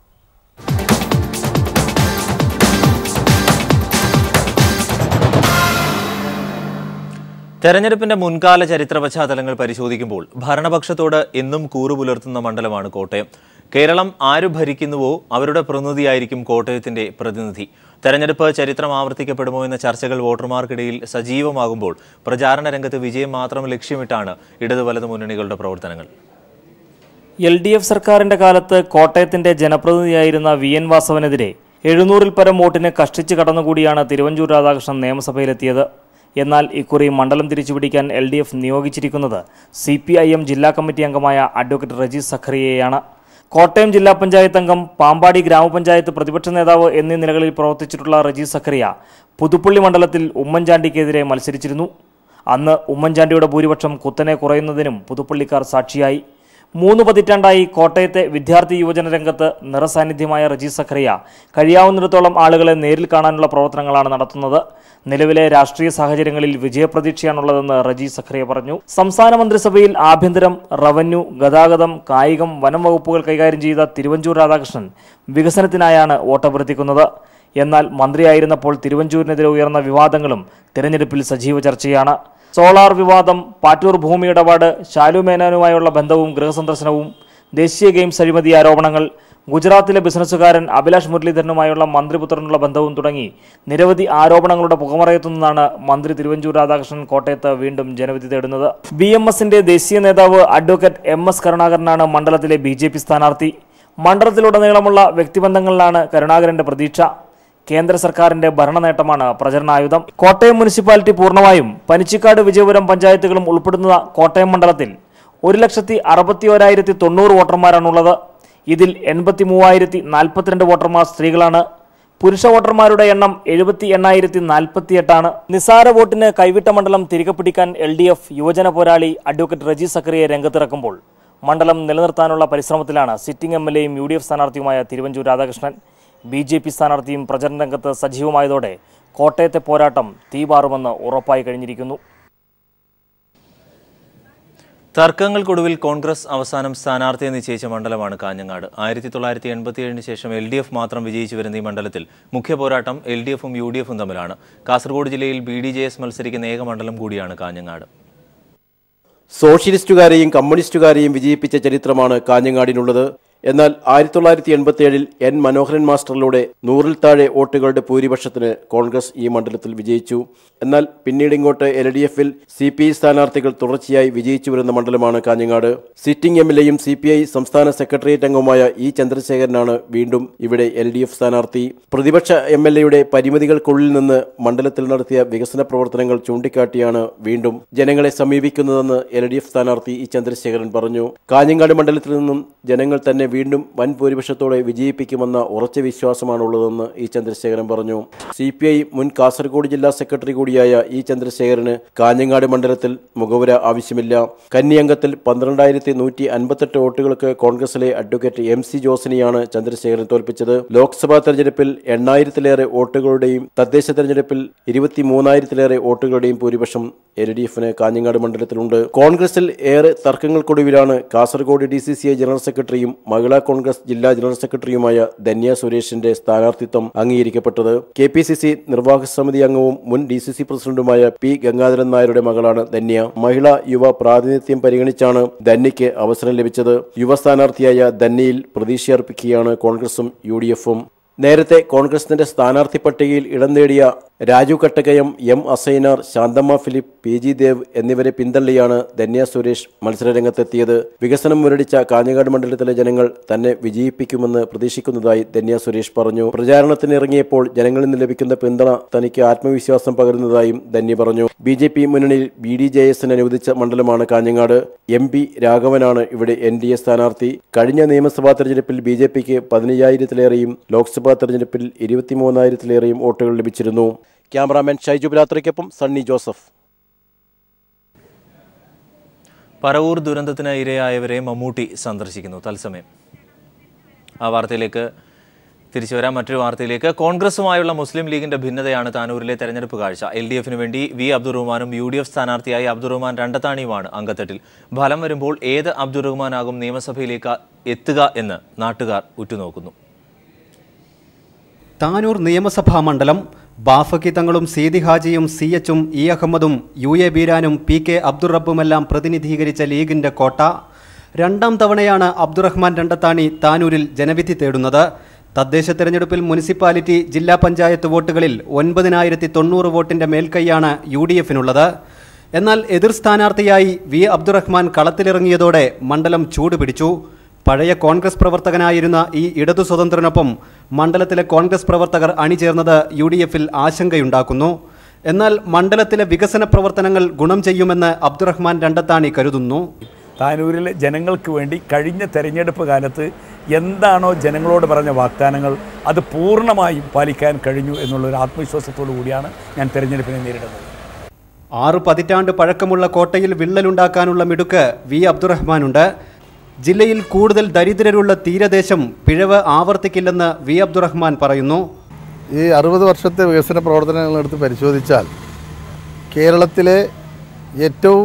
തെരഞ്ഞെടുപ്പിന്റെ മുൻകാല ചരിത്ര പശ്ചാത്തലങ്ങൾ പരിശോധിക്കുമ്പോൾ ഭരണപക്ഷത്തോട് എന്നും കൂറുപുലർത്തുന്ന മണ്ഡലമാണ് കോട്ടയം. കേരളം ആരു ഭരിക്കുന്നുവോ അവരുടെ പ്രതിനിധിയായിരിക്കും കോട്ടയത്തിന്റെ പ്രതിനിധി. തെരഞ്ഞെടുപ്പ് ചരിത്രം ആവർത്തിക്കപ്പെടുമോ എന്ന ചർച്ചകൾ വോട്ടർമാർക്കിടയിൽ സജീവമാകുമ്പോൾ പ്രചാരണ രംഗത്ത് വിജയം മാത്രം ലക്ഷ്യമിട്ടാണ് ഇടതു വലതു മുന്നണികളുടെ പ്രവർത്തനങ്ങൾ. എൽ ഡി എഫ് സർക്കാരിന്റെ കാലത്ത് കോട്ടയത്തിന്റെ ജനപ്രതിനിധിയായിരുന്ന വി എൻ വാസവനെതിരെ എഴുന്നൂറിൽ പരം വോട്ടിന് കഷ്ടിച്ച് കടന്നുകൂടിയാണ് തിരുവഞ്ചൂർ രാധാകൃഷ്ണൻ നിയമസഭയിലെത്തിയത്. എന്നാൽ ഇക്കുറി മണ്ഡലം തിരിച്ചുപിടിക്കാൻ എൽ ഡി എഫ് നിയോഗിച്ചിരിക്കുന്നത് സി പി ഐ എം ജില്ലാ കമ്മിറ്റി അംഗമായ അഡ്വക്കേറ്റ് റജീസ് സഖറിയയാണ്. കോട്ടയം ജില്ലാ പഞ്ചായത്ത് അംഗം, പാമ്പാടി ഗ്രാമപഞ്ചായത്ത് പ്രതിപക്ഷ നേതാവ് എന്നീ നിലകളിൽ പ്രവർത്തിച്ചിട്ടുള്ള റജീസ് സഖറിയ പുതുപ്പള്ളി മണ്ഡലത്തിൽ ഉമ്മൻചാണ്ടിക്കെതിരെ മത്സരിച്ചിരുന്നു. അന്ന് ഉമ്മൻചാണ്ടിയുടെ ഭൂരിപക്ഷം കുത്തനെ കുറയുന്നതിനും പുതുപ്പള്ളിക്കാർ സാക്ഷിയായി. മൂന്ന് പതിറ്റാണ്ടായി കോട്ടയത്തെ വിദ്യാർത്ഥി യുവജന രംഗത്ത് നിറസാന്നിധ്യമായ റജി സഖറിയ കഴിയാവുന്നിടത്തോളം ആളുകളെ നേരിൽ കാണാനുള്ള പ്രവർത്തനങ്ങളാണ് നടത്തുന്നത്. നിലവിലെ രാഷ്ട്രീയ സാഹചര്യങ്ങളിൽ വിജയപ്രതീക്ഷയാണുള്ളതെന്ന് റജി സഖറിയ പറഞ്ഞു. സംസ്ഥാന മന്ത്രിസഭയിൽ ആഭ്യന്തരം, റവന്യൂ, ഗതാഗതം, കായികം, വനം വകുപ്പുകൾ കൈകാര്യം ചെയ്ത തിരുവഞ്ചൂർ രാധാകൃഷ്ണൻ വികസനത്തിനായാണ് വോട്ടഭ്യർത്ഥിക്കുന്നത്. എന്നാൽ മന്ത്രിയായിരുന്നപ്പോൾ തിരുവഞ്ചൂരിനെതിരെ ഉയർന്ന വിവാദങ്ങളും തിരഞ്ഞെടുപ്പിൽ സജീവ ചർച്ചയാണ്. സോളാർ വിവാദം, പാറ്റൂർ ഭൂമി ഇടപാട്, ശാലു മേനോനുമായുള്ള ബന്ധവും ഗൃഹസന്ദർശനവും, ദേശീയ ഗെയിംസ് അഴിമതി ആരോപണങ്ങൾ, ഗുജറാത്തിലെ ബിസിനസ്സുകാരൻ അഭിലാഷ് മുരളീധരനുമായുള്ള മന്ത്രിപുത്രനുള്ള ബന്ധവും തുടങ്ങി നിരവധി ആരോപണങ്ങളുടെ പുകമറയെത്തുന്നതാണ് മന്ത്രി തിരുവഞ്ചൂർ രാധാകൃഷ്ണൻ കോട്ടയത്ത് വീണ്ടും ജനവിധി തേടുന്നത്. ബി എം എസിന്റെ ദേശീയ നേതാവ് അഡ്വക്കേറ്റ് എം എസ് കരുണാകരനാണ് മണ്ഡലത്തിലെ ബി ജെ പി സ്ഥാനാർത്ഥി. മണ്ഡലത്തിലുടനീളമുള്ള വ്യക്തിബന്ധങ്ങളിലാണ് കരുണാകരന്റെ പ്രതീക്ഷ. കേന്ദ്ര സർക്കാരിന്റെ ഭരണനേട്ടമാണ് പ്രചരണായുധം. കോട്ടയം മുനിസിപ്പാലിറ്റി പൂർണ്ണമായും പനിച്ചിക്കാട്, വിജയപുരം പഞ്ചായത്തുകളും ഉൾപ്പെടുന്ന കോട്ടയം മണ്ഡലത്തിൽ ഒരു ലക്ഷത്തി അറുപത്തി ഒരായിരത്തി തൊണ്ണൂറ് വോട്ടർമാരാണുള്ളത്. ഇതിൽ എൺപത്തി മൂവായിരത്തി നാൽപ്പത്തിരണ്ട് വോട്ടർമാർ സ്ത്രീകളാണ്. പുരുഷ വോട്ടർമാരുടെ എണ്ണം എഴുപത്തി എണ്ണായിരത്തി നാൽപ്പത്തി എട്ടാണ്. നിസാര വോട്ടിന് കൈവിട്ട മണ്ഡലം തിരികെ പിടിക്കാൻ എൽ ഡി എഫ് യുവജന പോരാളി അഡ്വക്കേറ്റ് റജി സഖറിയെ രംഗത്തിറക്കുമ്പോൾ മണ്ഡലം നിലനിർത്താനുള്ള പരിശ്രമത്തിലാണ് സിറ്റിംഗ് എം എൽ എയും യു ഡി എഫ് സ്ഥാനാർത്ഥിയുമായ Thiruvanchoor Radhakrishnan. B J P സ്ഥാനാർത്ഥിയും പ്രചരണ രംഗത്ത് സജീവമായതോടെ കോട്ടയത്തെ പോരാട്ടം തീപാറുമെന്ന് ഉറപ്പായി കഴിഞ്ഞിരിക്കുന്നു. തർക്കങ്ങൾക്കൊടുവിൽ കോൺഗ്രസ് അവസാനം സ്ഥാനാർത്ഥിയെ നിശ്ചയിച്ച മണ്ഡലമാണ് കാഞ്ഞങ്ങാട്. ആയിരത്തി തൊള്ളായിരത്തി എൺപത്തിയേഴിന് ശേഷം എൽ ഡി എഫ് മാത്രം വിജയിച്ചു വരുന്ന ഈ മണ്ഡലത്തിൽ മുഖ്യ പോരാട്ടം എൽ ഡി എഫും യു ഡി എഫും തമ്മിലാണ്. കാസർഗോഡ് ജില്ലയിൽ ബി ഡി ജെ എസ് മത്സരിക്കുന്ന ഏക മണ്ഡലം കൂടിയാണ് കാഞ്ഞങ്ങാട്. സോഷ്യലിസ്റ്റുകാരെയും കമ്മ്യൂണിസ്റ്റുകാരെയും വിജയിപ്പിച്ച ചരിത്രമാണ് കാഞ്ഞങ്ങാടിനുള്ളത്. എന്നാൽ ആയിരത്തി തൊള്ളായിരത്തി എൺപത്തി ഏഴിൽ എൻ മനോഹരൻ മാസ്റ്ററിലൂടെ നൂറിൽ താഴെ വോട്ടുകളുടെ ഭൂരിപക്ഷത്തിന് കോൺഗ്രസ് ഈ മണ്ഡലത്തിൽ വിജയിച്ചു. എന്നാൽ പിന്നീട് ഇങ്ങോട്ട് എൽ ഡി എഫിൽ സി പി ഐ സ്ഥാനാർത്ഥികൾ തുടർച്ചയായി വിജയിച്ചു വരുന്ന മണ്ഡലമാണ് കാഞ്ഞങ്ങാട്. സിറ്റിംഗ് എം എൽ എയും സി പി ഐ സംസ്ഥാന സെക്രട്ടേറിയറ്റ് അംഗവുമായ ഇ ചന്ദ്രശേഖരനാണ് വീണ്ടും ഇവിടെ എൽ ഡി എഫ് സ്ഥാനാർത്ഥി. പ്രതിപക്ഷ എം എൽ എയുടെ പരിമിതികൾക്കുള്ളിൽ നിന്ന് മണ്ഡലത്തിൽ നടത്തിയ വികസന പ്രവർത്തനങ്ങൾ ചൂണ്ടിക്കാട്ടിയാണ് വീണ്ടും ജനങ്ങളെ സമീപിക്കുന്നതെന്ന് എൽ ഡി എഫ് സ്ഥാനാർത്ഥി ഇ ചന്ദ്രശേഖരൻ പറഞ്ഞു. കാഞ്ഞങ്ങാട് മണ്ഡലത്തിൽ നിന്നും ജനങ്ങൾ തന്നെ വീണ്ടും വൻ ഭൂരിപക്ഷത്തോടെ വിജയിപ്പിക്കുമെന്ന ഉറച്ച വിശ്വാസമാണുള്ളതെന്ന് ഇ ചന്ദ്രശേഖരൻ പറഞ്ഞു. സി പി ഐ മുൻ കാസർഗോഡ് ജില്ലാ സെക്രട്ടറി കൂടിയായ ഇ ചന്ദ്രശേഖരന് കാഞ്ഞങ്ങാട് മണ്ഡലത്തിൽ മുഖവുര ആവശ്യമില്ല. കന്നിയംഗത്തിൽ പന്ത്രണ്ടായിരത്തി നൂറ്റി അൻപത്തെട്ട് വോട്ടുകൾക്ക് കോൺഗ്രസിലെ അഡ്വക്കേറ്റ് എം സി ജോസിനെയാണ് ചന്ദ്രശേഖരൻ തോൽപ്പിച്ചത്. ലോക്സഭാ തെരഞ്ഞെടുപ്പിൽ എണ്ണായിരത്തിലേറെ വോട്ടുകളുടെയും തദ്ദേശ തെരഞ്ഞെടുപ്പിൽ ഇരുപത്തി മൂന്നായിരത്തിലേറെ വോട്ടുകളുടെയും ഭൂരിപക്ഷം എൽ ഡി എഫിന് കാഞ്ഞങ്ങാട് മണ്ഡലത്തിലുണ്ട്. കോൺഗ്രസിൽ ഏറെ തർക്കങ്ങൾക്കൊടുവിലാണ് Kasaragod D C C I general സെക്രട്ടറിയും മഹിളാ കോൺഗ്രസ് ജില്ലാ ജനറൽ സെക്രട്ടറിയുമായ ധന്യ സുരേഷിന്റെ സ്ഥാനാർത്ഥിത്വം അംഗീകരിക്കപ്പെട്ടത്. കെ പി സി സി നിർവാഹക സമിതി അംഗവും മുൻ ഡി സി സി പ്രസിഡന്റുമായ പി ഗംഗാധരൻ നായരുടെ മകളാണ് ധന്യ. മഹിളാ യുവ പ്രാതിനിധ്യം പരിഗണിച്ചാണ് ധന്യയ്ക്ക് അവസരം ലഭിച്ചത്. യുവ സ്ഥാനാർത്ഥിയായ ധന്യയിൽ പ്രതീക്ഷയർപ്പിക്കുകയാണ് കോൺഗ്രസും യു ഡി എഫും. നേരത്തെ കോൺഗ്രസിന്റെ സ്ഥാനാർത്ഥി പട്ടികയിൽ ഇടം നേടിയ Raju Kattakayam, M Assainar, Santhamma Philip, P G Dev എന്നിവരെ പിന്തള്ളിയാണ് ധന്യ സുരേഷ് മത്സരരംഗത്തെത്തിയത്. വികസനം മുരടിച്ച കാഞ്ഞങ്ങാട് മണ്ഡലത്തിലെ ജനങ്ങൾ തന്നെ വിജയിപ്പിക്കുമെന്ന് പ്രതീക്ഷിക്കുന്നതായി ധന്യ സുരേഷ് പറഞ്ഞു. പ്രചാരണത്തിന് ഇറങ്ങിയപ്പോൾ ജനങ്ങളിൽ നിന്ന് ലഭിക്കുന്ന പിന്തുണ തനിക്ക് ആത്മവിശ്വാസം പകരുന്നതായും ധന്യ പറഞ്ഞു. ബി ജെ പി മുന്നണിയിൽ ബി ഡി ജെ എസിന് അനുവദിച്ച മണ്ഡലമാണ് കാഞ്ഞങ്ങാട്. എം പി രാഘവനാണ് ഇവിടെ എൻ ഡി എ സ്ഥാനാർത്ഥി. കഴിഞ്ഞ നിയമസഭാ തെരഞ്ഞെടുപ്പിൽ ബി ജെ പിക്ക് പതിനയ്യായിരത്തിലേറെയും ലോക്സഭാ തെരഞ്ഞെടുപ്പിൽ ഇരുപത്തിമൂന്നായിരത്തിലേറെയും വോട്ടുകൾ ലഭിച്ചിരുന്നു. ക്യാമറാമാൻ ഷൈജു ബിലാത്രയ്ക്കൊപ്പം സണ്ണി ജോസഫ്. പറവൂർ ദുരന്തത്തിന് ഇരയായവരെ മമ്മൂട്ടി സന്ദർശിക്കുന്നു. തത്സമയം ആ വാർത്തയിലേക്ക് തിരിച്ചു വരാം. മറ്റൊരു വാർത്തയിലേക്ക്. കോൺഗ്രസുമായുള്ള മുസ്ലിം ലീഗിന്റെ ഭിന്നതയാണ് താനൂരിലെ തെരഞ്ഞെടുപ്പ് കാഴ്ച. എൽ ഡി എഫിന് വേണ്ടി വി അബ്ദുറഹ്മാനും യു ഡി എഫ് സ്ഥാനാർത്ഥിയായി അബ്ദുറഹ്മാൻ രണ്ടത്താണിയുമാണ് അങ്കത്തട്ടിൽ. ഫലം വരുമ്പോൾ ഏത് അബ്ദുറഹ്മാനാകും നിയമസഭയിലേക്ക് എത്തുക എന്ന് നാട്ടുകാർ ഉറ്റുനോക്കുന്നു. താനൂർ നിയമസഭാ മണ്ഡലം ബാഫക്കി തങ്ങളും സീതി ഹാജിയും സി എച്ചും ഇ അഹമ്മദും യു എ ബീരാനും പി കെ അബ്ദുറബ്ബുമെല്ലാം പ്രതിനിധീകരിച്ച ലീഗിന്റെ കോട്ട. രണ്ടാം തവണയാണ് അബ്ദുറഹ്മാൻ രണ്ടത്താണി താനൂരിൽ ജനവിധി തേടുന്നത്. തദ്ദേശ തെരഞ്ഞെടുപ്പിൽ മുനിസിപ്പാലിറ്റി, ജില്ലാ പഞ്ചായത്ത് വോട്ടുകളിൽ ഒൻപതിനായിരത്തി തൊണ്ണൂറ് വോട്ടിന്റെ മേൽക്കൈയാണ് യു ഡി എഫിനുള്ളത്. എന്നാൽ എതിർ സ്ഥാനാർത്ഥിയായി വി അബ്ദുറഹ്മാൻ കളത്തിലിറങ്ങിയതോടെ മണ്ഡലം ചൂടുപിടിച്ചു. പഴയ കോൺഗ്രസ് പ്രവർത്തകനായിരുന്ന ഈ ഇടതു സ്വതന്ത്രനൊപ്പം മണ്ഡലത്തിലെ കോൺഗ്രസ് പ്രവർത്തകർ അണിചേർന്നത് യു ഡി എഫിൽ ആശങ്കയുണ്ടാക്കുന്നു. എന്നാൽ മണ്ഡലത്തിലെ വികസന പ്രവർത്തനങ്ങൾ ഗുണം ചെയ്യുമെന്ന് അബ്ദുറഹ്മാൻ രണ്ടത്താണി കരുതുന്നു. താനൂരിലെ ജനങ്ങൾക്ക് വേണ്ടി കഴിഞ്ഞ തെരഞ്ഞെടുപ്പ് കാലത്ത് എന്താണോ ജനങ്ങളോട് പറഞ്ഞ വാഗ്ദാനങ്ങൾ അത് പൂർണ്ണമായും പാലിക്കാൻ കഴിഞ്ഞു എന്നുള്ളൊരു ആത്മവിശ്വാസത്തോടു കൂടിയാണ് ഞാൻ തെരഞ്ഞെടുപ്പിനെ നേരിടുന്നത്. ആറ് പതിറ്റാണ്ട് പഴക്കമുള്ള കോട്ടയിൽ വിള്ളലുണ്ടാക്കാനുള്ള മിടുക്ക് വി അബ്ദുറഹ്മാനുണ്ട്. ജില്ലയിൽ കൂടുതൽ ദരിദ്രരുള്ള തീരദേശം പിഴവ് ആവർത്തിക്കില്ലെന്ന് വി അബ്ദുറഹ്മാൻ പറയുന്നു. ഈ അറുപത് വർഷത്തെ വികസന പ്രവർത്തനങ്ങളെടുത്ത് പരിശോധിച്ചാൽ കേരളത്തിലെ ഏറ്റവും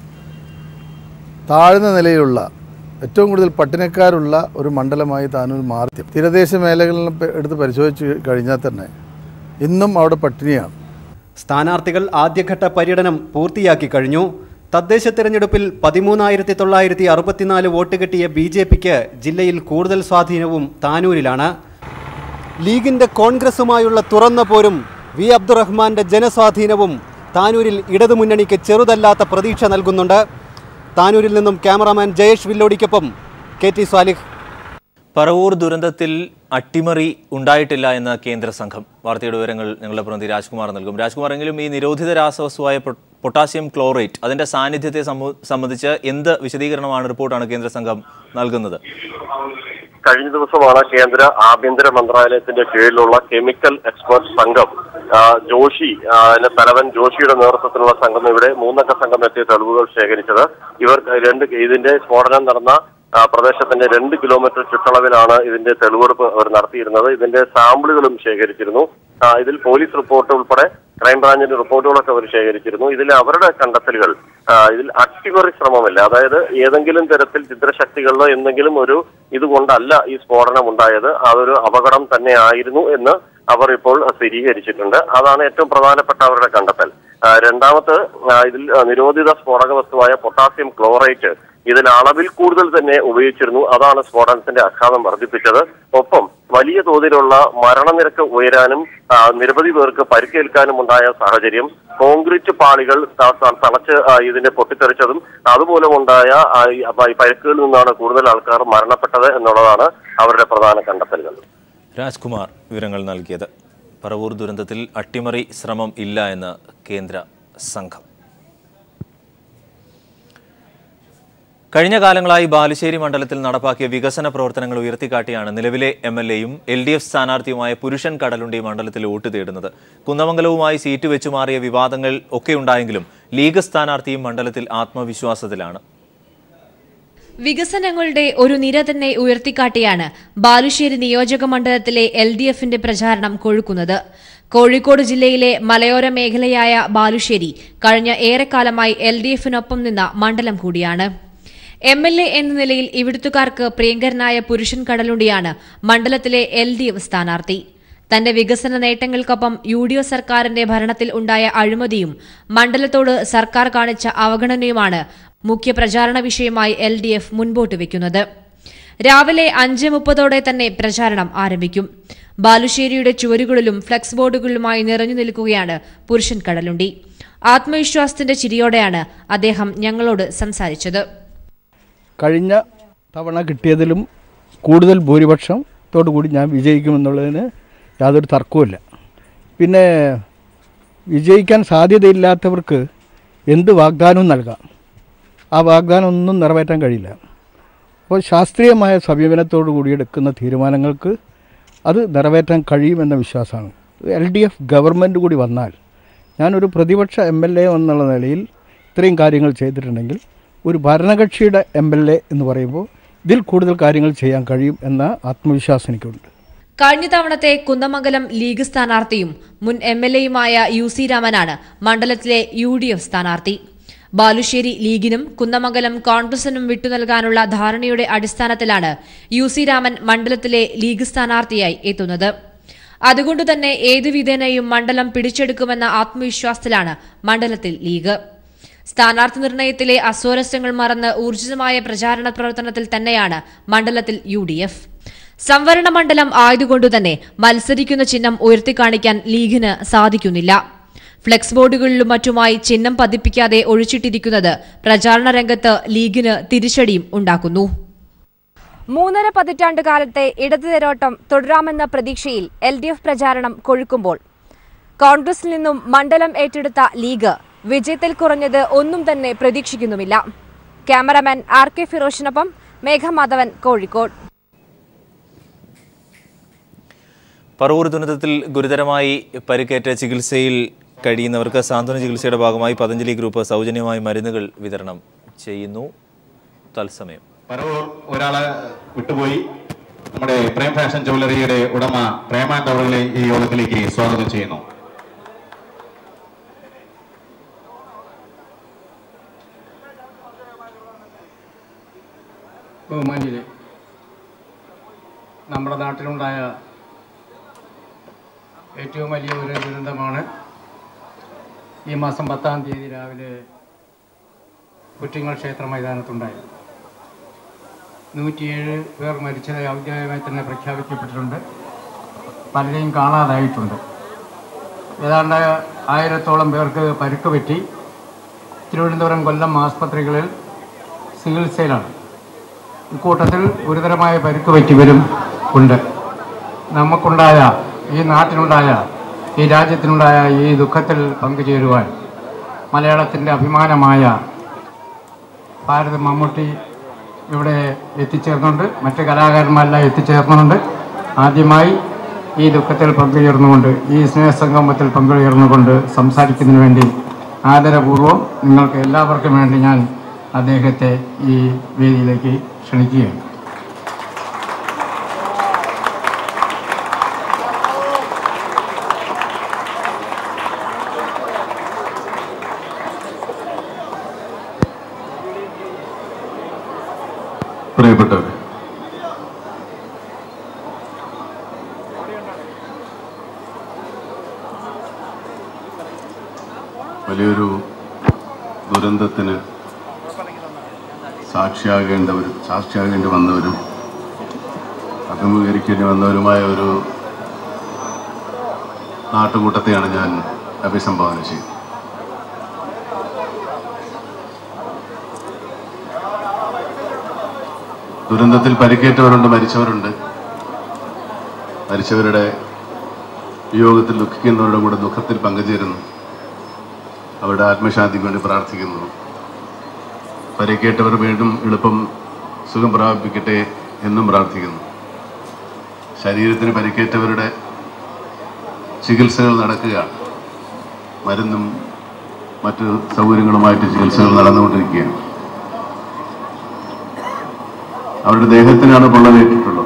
താഴ്ന്ന നിലയിലുള്ള ഏറ്റവും കൂടുതൽ പട്ടിണിക്കാരുള്ള ഒരു മണ്ഡലമായി താനൂർ മാറി. തീരദേശ മേഖലകളിൽ എടുത്ത് പരിശോധിച്ച് കഴിഞ്ഞാൽ തന്നെ ഇന്നും അവിടെ പട്ടിണിയാണ്. സ്ഥാനാർത്ഥികൾ ആദ്യഘട്ട പര്യടനം പൂർത്തിയാക്കി കഴിഞ്ഞു. തദ്ദേശ തെരഞ്ഞെടുപ്പിൽ പതിമൂന്നായിരത്തി തൊള്ളായിരത്തി അറുപത്തിനാല് വോട്ട് കിട്ടിയ ബി ജെ പിക്ക് ജില്ലയിൽ കൂടുതൽ സ്വാധീനവും താനൂരിലാണ്. ലീഗിന്റെ കോൺഗ്രസുമായുള്ള തുറന്ന പോരും വി അബ്ദുറഹ്മാന്റെ ജനസ്വാധീനവും താനൂരിൽ ഇടതുമുന്നണിക്ക് ചെറുതല്ലാത്ത പ്രതീക്ഷ നൽകുന്നുണ്ട്. താനൂരിൽ നിന്നും ക്യാമറാമാൻ ജയേഷ് വില്ലോടിക്കൊപ്പം കെ ടി സ്വാലിഹ്. പറവൂർ ദുരന്തത്തിൽ അട്ടിമറി ഉണ്ടായിട്ടില്ല എന്ന കേന്ദ്ര സംഘം. വാർത്തയുടെ വിവരങ്ങൾ ഞങ്ങളുടെ പ്രതിനിധി രാജ്കുമാർ നൽകും. രാജ്കുമാർ, എങ്കിലും ഈ നിരോധിത രാസവസ്തുവായ പൊട്ടാസ്യം ക്ലോറേറ്റ് അതിന്റെ സാന്നിധ്യത്തെ സംബന്ധിച്ച് എന്ത് വിശദീകരണമാണ് റിപ്പോർട്ടാണ് കേന്ദ്ര സംഘം നൽകുന്നത്? കഴിഞ്ഞ ദിവസമാണ് കേന്ദ്ര ആഭ്യന്തര മന്ത്രാലയത്തിന്റെ കീഴിലുള്ള കെമിക്കൽ എക്സ്പെർട്ട് സംഘം ജോഷി തലവൻ ജോഷിയുടെ നേതൃത്വത്തിലുള്ള സംഘം ഇവിടെ മൂന്നംഗ സംഘം എത്തിയ തെളിവുകൾ ശേഖരിച്ചത്. ഇവർ രണ്ട് ഇതിന്റെ സ്ഫോടനം നടന്ന പ്രദേശത്തിന്റെ രണ്ട് കിലോമീറ്റർ ചുറ്റളവിലാണ് ഇതിന്റെ തെളിവെടുപ്പ് അവർ നടത്തിയിരുന്നത്. ഇതിന്റെ സാമ്പിളുകളും ശേഖരിച്ചിരുന്നു. ഇതിൽ പോലീസ് റിപ്പോർട്ട് ഉൾപ്പെടെ ക്രൈംബ്രാഞ്ചിന്റെ റിപ്പോർട്ടുകളൊക്കെ അവർ ശേഖരിച്ചിരുന്നു. ഇതിൽ അവരുടെ കണ്ടെത്തലുകൾ ഇതിൽ അട്ടിമറി ശ്രമമില്ല, അതായത് ഏതെങ്കിലും തരത്തിൽ ചിത്രശക്തികളിലോ എന്തെങ്കിലും ഒരു ഇതുകൊണ്ടല്ല ഈ സ്ഫോടനം ഉണ്ടായത്, അതൊരു അപകടം തന്നെ ആയിരുന്നു എന്ന് അവർ ഇപ്പോൾ സ്ഥിരീകരിച്ചിട്ടുണ്ട്. അതാണ് ഏറ്റവും പ്രധാനപ്പെട്ട അവരുടെ കണ്ടെത്തൽ. രണ്ടാമത്, ഇതിൽ നിരോധിത സ്ഫോടക വസ്തുവായ പൊട്ടാസ്യം ക്ലോറേറ്റ് ഇതിൽ അളവിൽ കൂടുതൽ തന്നെ ഉപയോഗിച്ചിരുന്നു. അതാണ് സ്ഫോടനത്തിന്റെ ആഘാതം വർദ്ധിപ്പിച്ചത്. ഒപ്പം വലിയ തോതിലുള്ള മരണനിരക്ക് ഉയരാനും നിരവധി പേർക്ക് പരിക്കേൽക്കാനും ഉണ്ടായ സാഹചര്യം, കോൺക്രീറ്റ് പാളികൾ തളച്ച് ഇതിനെ പൊട്ടിത്തെറിച്ചതും അതുമൂലമുണ്ടായ പരിക്കുകളിൽ നിന്നാണ് കൂടുതൽ ആൾക്കാർ മരണപ്പെട്ടത് എന്നുള്ളതാണ് അവരുടെ പ്രധാന കണ്ടെത്തലുകൾ. രാജ്കുമാർ വിവരങ്ങൾ നൽകിയത്. പറവൂർ ദുരന്തത്തിൽ അട്ടിമറി ശ്രമം ഇല്ല എന്ന് കേന്ദ്ര സംഘം. കഴിഞ്ഞ കാലങ്ങളായി ബാലുശ്ശേരി മണ്ഡലത്തിൽ നടപ്പാക്കിയ വികസന പ്രവർത്തനങ്ങൾ ഉയർത്തിക്കാട്ടിയാണ് നിലവിലെ എം എൽ എയും എൽ ഡി എഫ് സ്ഥാനാർത്ഥിയുമായ പുരുഷൻ കടലുണ്ടി മണ്ഡലത്തിൽ വോട്ട് തേടുന്നത്. കുന്നമംഗലവുമായി സീറ്റ് വെച്ചുമാറിയ വിവാദങ്ങൾ ഒക്കെയുണ്ടായെങ്കിലും ലീഗ് സ്ഥാനാർത്ഥിയും മണ്ഡലത്തിൽ ആത്മവിശ്വാസത്തിലാണ്. വികസനങ്ങളുടെ ഒരു നിര തന്നെ ഉയർത്തിക്കാട്ടിയാണ് ബാലുശ്ശേരി നിയോജക മണ്ഡലത്തിലെ എൽ ഡി എഫിന്റെ പ്രചാരണം കൊഴുക്കുന്നത്. കോഴിക്കോട് ജില്ലയിലെ മലയോര മേഖലയായ ബാലുശ്ശേരി കഴിഞ്ഞ ഏറെക്കാലമായി എൽ ഡി എഫിനൊപ്പം നിന്ന മണ്ഡലം കൂടിയാണ്. എം എൽ എ എന്ന നിലയിൽ ഇവിടുത്തുകാർക്ക് പ്രിയങ്കരനായ പുരുഷൻ കടലുണ്ടിയാണ് മണ്ഡലത്തിലെ എൽ ഡി എഫ് സ്ഥാനാർത്ഥി. തന്റെ വികസന നേട്ടങ്ങൾക്കൊപ്പം യു ഡി എഫ് സർക്കാരിന്റെ ഭരണത്തിൽ ഉണ്ടായ അഴിമതിയും മണ്ഡലത്തോട് സർക്കാർ കാണിച്ച അവഗണനയുമാണ് മുഖ്യ പ്രചാരണ വിഷയമായി എൽ ഡി എഫ് മുൻപോട്ട് വയ്ക്കുന്നത്. രാവിലെ അഞ്ച് മുപ്പതോടെ തന്നെ പ്രചാരണം ആരംഭിക്കും. ബാലുശ്ശേരിയുടെ ചുവരുകളിലും ഫ്ലക്സ് ബോർഡുകളിലുമായി നിറഞ്ഞു നിൽക്കുകയാണ് പുരുഷൻ കടലുണ്ടി. ആത്മവിശ്വാസത്തിന്റെ ചിരിയോടെയാണ് അദ്ദേഹം ഞങ്ങളോട് സംസാരിച്ചത്. കഴിഞ്ഞ തവണ കിട്ടിയതിലും കൂടുതൽ ഭൂരിപക്ഷത്തോടുകൂടി ഞാൻ വിജയിക്കുമെന്നുള്ളതിന് യാതൊരു തർക്കവുമില്ല. പിന്നെ വിജയിക്കാൻ സാധ്യതയില്ലാത്തവർക്ക് എന്ത് വാഗ്ദാനവും നൽകാം, ആ വാഗ്ദാനം ഒന്നും നിറവേറ്റാൻ കഴിയില്ല. അപ്പോൾ ശാസ്ത്രീയമായ സമീപനത്തോടു കൂടി എടുക്കുന്ന തീരുമാനങ്ങൾക്ക് അത് നിറവേറ്റാൻ കഴിയുമെന്ന വിശ്വാസമാണ്. എൽ ഡി എഫ് ഗവൺമെൻറ് കൂടി വന്നാൽ, ഞാനൊരു പ്രതിപക്ഷ എം എൽ എ എന്നുള്ള നിലയിൽ ഇത്രയും കാര്യങ്ങൾ ചെയ്തിട്ടുണ്ടെങ്കിൽ ഒരു ഭരണകക്ഷിയുടെ എം എൽ എ എന്ന് പറയുമ്പോൾ ഇതിൽ കൂടുതൽ കാര്യങ്ങൾ ചെയ്യാൻ കഴിയും എന്ന ആത്മവിശ്വാസം എനിക്കുണ്ട്. കഴിഞ്ഞ തവണത്തെ കുന്നമംഗലം ലീഗ് സ്ഥാനാർത്ഥിയും മുൻ എം എൽ എയുമായ യു സി രാമനാണ് മണ്ഡലത്തിലെ യു ഡി എഫ് സ്ഥാനാർത്ഥി. ബാലുശ്ശേരി ലീഗിനും കുന്നമംഗലം കോൺഗ്രസിനും വിട്ടുനൽകാനുള്ള ധാരണയുടെ അടിസ്ഥാനത്തിലാണ് യു സി രാമൻ മണ്ഡലത്തിലെ ലീഗ് സ്ഥാനാർത്ഥിയായി എത്തുന്നത്. അതുകൊണ്ടുതന്നെ ഏതു വിധേനയും മണ്ഡലം പിടിച്ചെടുക്കുമെന്ന ആത്മവിശ്വാസത്തിലാണ് മണ്ഡലത്തിൽ ലീഗ്. സ്ഥാനാർത്ഥി നിർണയത്തിലെ അസ്വാരസ്യങ്ങൾ മറന്ന് ഊർജിതമായ പ്രചാരണ പ്രവർത്തനത്തിൽ തന്നെയാണ് മണ്ഡലത്തിൽ യു ഡി എഫ്. സംവരണ മണ്ഡലം ആയതുകൊണ്ടുതന്നെ മത്സരിക്കുന്ന ചിഹ്നം ഉയർത്തിക്കാണിക്കാൻ ലീഗിന് സാധിക്കുന്നില്ല. ഫ്ലെക്സ് ബോർഡുകളിലും മറ്റുമായി ചിഹ്നം പതിപ്പിക്കാതെ ഒഴിച്ചിട്ടിരിക്കുന്നത് പ്രചാരണ രംഗത്ത് ലീഗിന് തിരിച്ചടിയും ഉണ്ടാക്കുന്നു. മൂന്നര പതിറ്റാണ്ട് കാലത്തെ ഇടതു തേരോട്ടം തുടരാമെന്ന പ്രതീക്ഷയിൽ എൽ ഡി എഫ് പ്രചാരണം കൊഴുക്കുമ്പോൾ കോൺഗ്രസിൽ നിന്നും മണ്ഡലം ഏറ്റെടുത്ത ലീഗ് വിജയത്തിൽ കുറഞ്ഞത് ഒന്നും തന്നെ പ്രതീക്ഷിക്കുന്നുമില്ല. ക്യാമറാമാൻ ആർ കെ ഫിറോഷിനൊപ്പം മേഘമാധവൻ, കോഴിക്കോട്. പറവൂർ ദുരന്തത്തിൽ ഗുരുതരമായി പരിക്കേറ്റ ചികിത്സയിൽ കഴിയുന്നവർക്ക് സാന്ത്വന ചികിത്സയുടെ ഭാഗമായി പതഞ്ജലി ഗ്രൂപ്പ് സൗജന്യമായി മരുന്നുകൾ വിതരണം ചെയ്യുന്നു. തത്സമയം പറവൂർ ഒരാളെ വിട്ടുപോയി. നമ്മുടെ പ്രേം ഫാഷൻ ജ്വല്ലറിയുടെ ഉടമ പ്രേമാനന്ദ് അവരുടെ ഈ യോഗത്തിലേക്ക് സ്വാഗതം ചെയ്യുന്നു. ബഹുമാന്യരെ, നമ്മുടെ നാട്ടിലുണ്ടായ ഏറ്റവും വലിയ ഒരു ദുരന്തമാണ് ഈ മാസം പത്താം തീയതി രാവിലെ കുറ്റിങ്ങൽ ക്ഷേത്ര മൈതാനത്തുണ്ടായത്. നൂറ്റിയേഴ് പേർ മരിച്ചതായി ഔദ്യോഗികമായി തന്നെ പ്രഖ്യാപിക്കപ്പെട്ടിട്ടുണ്ട്. പലരെയും കാണാതായിട്ടുണ്ട്. ഏതാണ്ട് ആയിരത്തോളം പേർക്ക് പരുക്ക് പറ്റി. തിരുവനന്തപുരം, കൊല്ലം ആസ്പത്രികളിൽ ചികിത്സയിലാണ്. ഇക്കൂട്ടത്തിൽ ഗുരുതരമായ പരുക്ക് പറ്റിയവരും ഉണ്ട്. നമുക്കുണ്ടായ, ഈ നാട്ടിനുണ്ടായ, ഈ രാജ്യത്തിനുണ്ടായ ഈ ദുഃഖത്തിൽ പങ്കുചേരുവാൻ മലയാളത്തിൻ്റെ അഭിമാനമായ ഭാരത മമ്മൂട്ടി ഇവിടെ എത്തിച്ചേർന്നുണ്ട്. മറ്റ് കലാകാരന്മാരെല്ലാം എത്തിച്ചേർന്നുണ്ട്. ആദ്യമായി ഈ ദുഃഖത്തിൽ പങ്കുചേർന്നുകൊണ്ട്, ഈ സ്നേഹസംഗമത്തിൽ പങ്കുചേർന്നുകൊണ്ട് സംസാരിക്കുന്നതിന് വേണ്ടി ആദരപൂർവ്വം നിങ്ങൾക്ക് എല്ലാവർക്കും വേണ്ടി ഞാൻ അദ്ദേഹത്തെ ഈ വേദിയിലേക്ക് ക്ഷണിക്കുകയാണ്. പ്രിയപ്പെട്ടവർ, വലിയൊരു ദുരന്തത്തിന് സാക്ഷിയാകേണ്ടവരും സാക്ഷിയാകേണ്ടി വന്നവരും അഭിമുഖീകരിക്കേണ്ടി വന്നവരുമായ ഒരു നാട്ടുകൂട്ടത്തെയാണ് ഞാൻ അഭിസംബോധന ചെയ്യുന്നത്. ദുരന്തത്തിൽ പരിക്കേറ്റവരുണ്ട്, മരിച്ചവരുണ്ട്. മരിച്ചവരുടെ വിയോഗത്തിൽ ദുഃഖിക്കുന്നവരുടെ കൂടെ ദുഃഖത്തിൽ പങ്കുചേരുന്നു. അവരുടെ ആത്മശാന്തിക്ക് വേണ്ടി പ്രാർത്ഥിക്കുന്നു. പരിക്കേറ്റവർ വീണ്ടും എളുപ്പം സുഖം പ്രാപിക്കട്ടെ എന്നും പ്രാർത്ഥിക്കുന്നു. ശരീരത്തിന് പരിക്കേറ്റവരുടെ ചികിത്സകൾ നടക്കുകയാണ്. മരുന്നും മറ്റു സൗകര്യങ്ങളുമായിട്ട് ചികിത്സകൾ നടന്നുകൊണ്ടിരിക്കുകയാണ്. അവരുടെ ദേഹത്തിനാണ് പൊള്ളലേറ്റിട്ടുള്ളത്.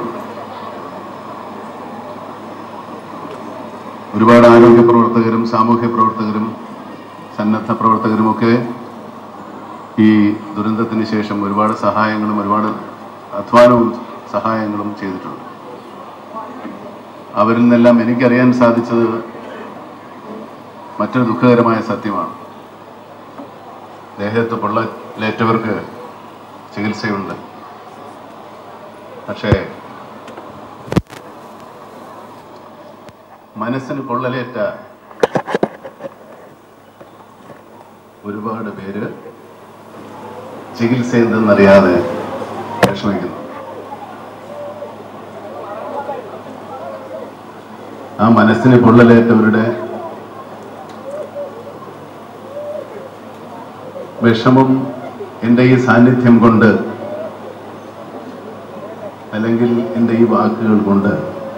ഒരുപാട് ആരോഗ്യ പ്രവർത്തകരും സാമൂഹ്യ പ്രവർത്തകരും സന്നദ്ധ പ്രവർത്തകരുമൊക്കെ ഈ ദുരന്തത്തിന് ശേഷം ഒരുപാട് സഹായങ്ങളും ഒരുപാട് അധ്വാനവും സഹായങ്ങളും ചെയ്തിട്ടുണ്ട്. അവരിൽ നിന്നെല്ലാം എനിക്കറിയാൻ സാധിച്ചത് മറ്റൊരു ദുഃഖകരമായ സത്യമാണ്. ദേഹത്ത് പൊള്ളലേറ്റവർക്ക് ചികിത്സയുണ്ട്. പക്ഷേ മനസ്സിന് പൊള്ളലേറ്റ ഒരുപാട് പേര് ചികിത്സ എന്തെന്നറിയാതെ വിഷമിക്കുന്നു. ആ മനസ്സിന് പൊള്ളലേറ്റവരുടെ വിഷമം എൻ്റെ ഈ സാന്നിധ്യം കൊണ്ട് അല്ലെങ്കിൽ എൻ്റെ ഈ വാക്കുകൾ കൊണ്ട്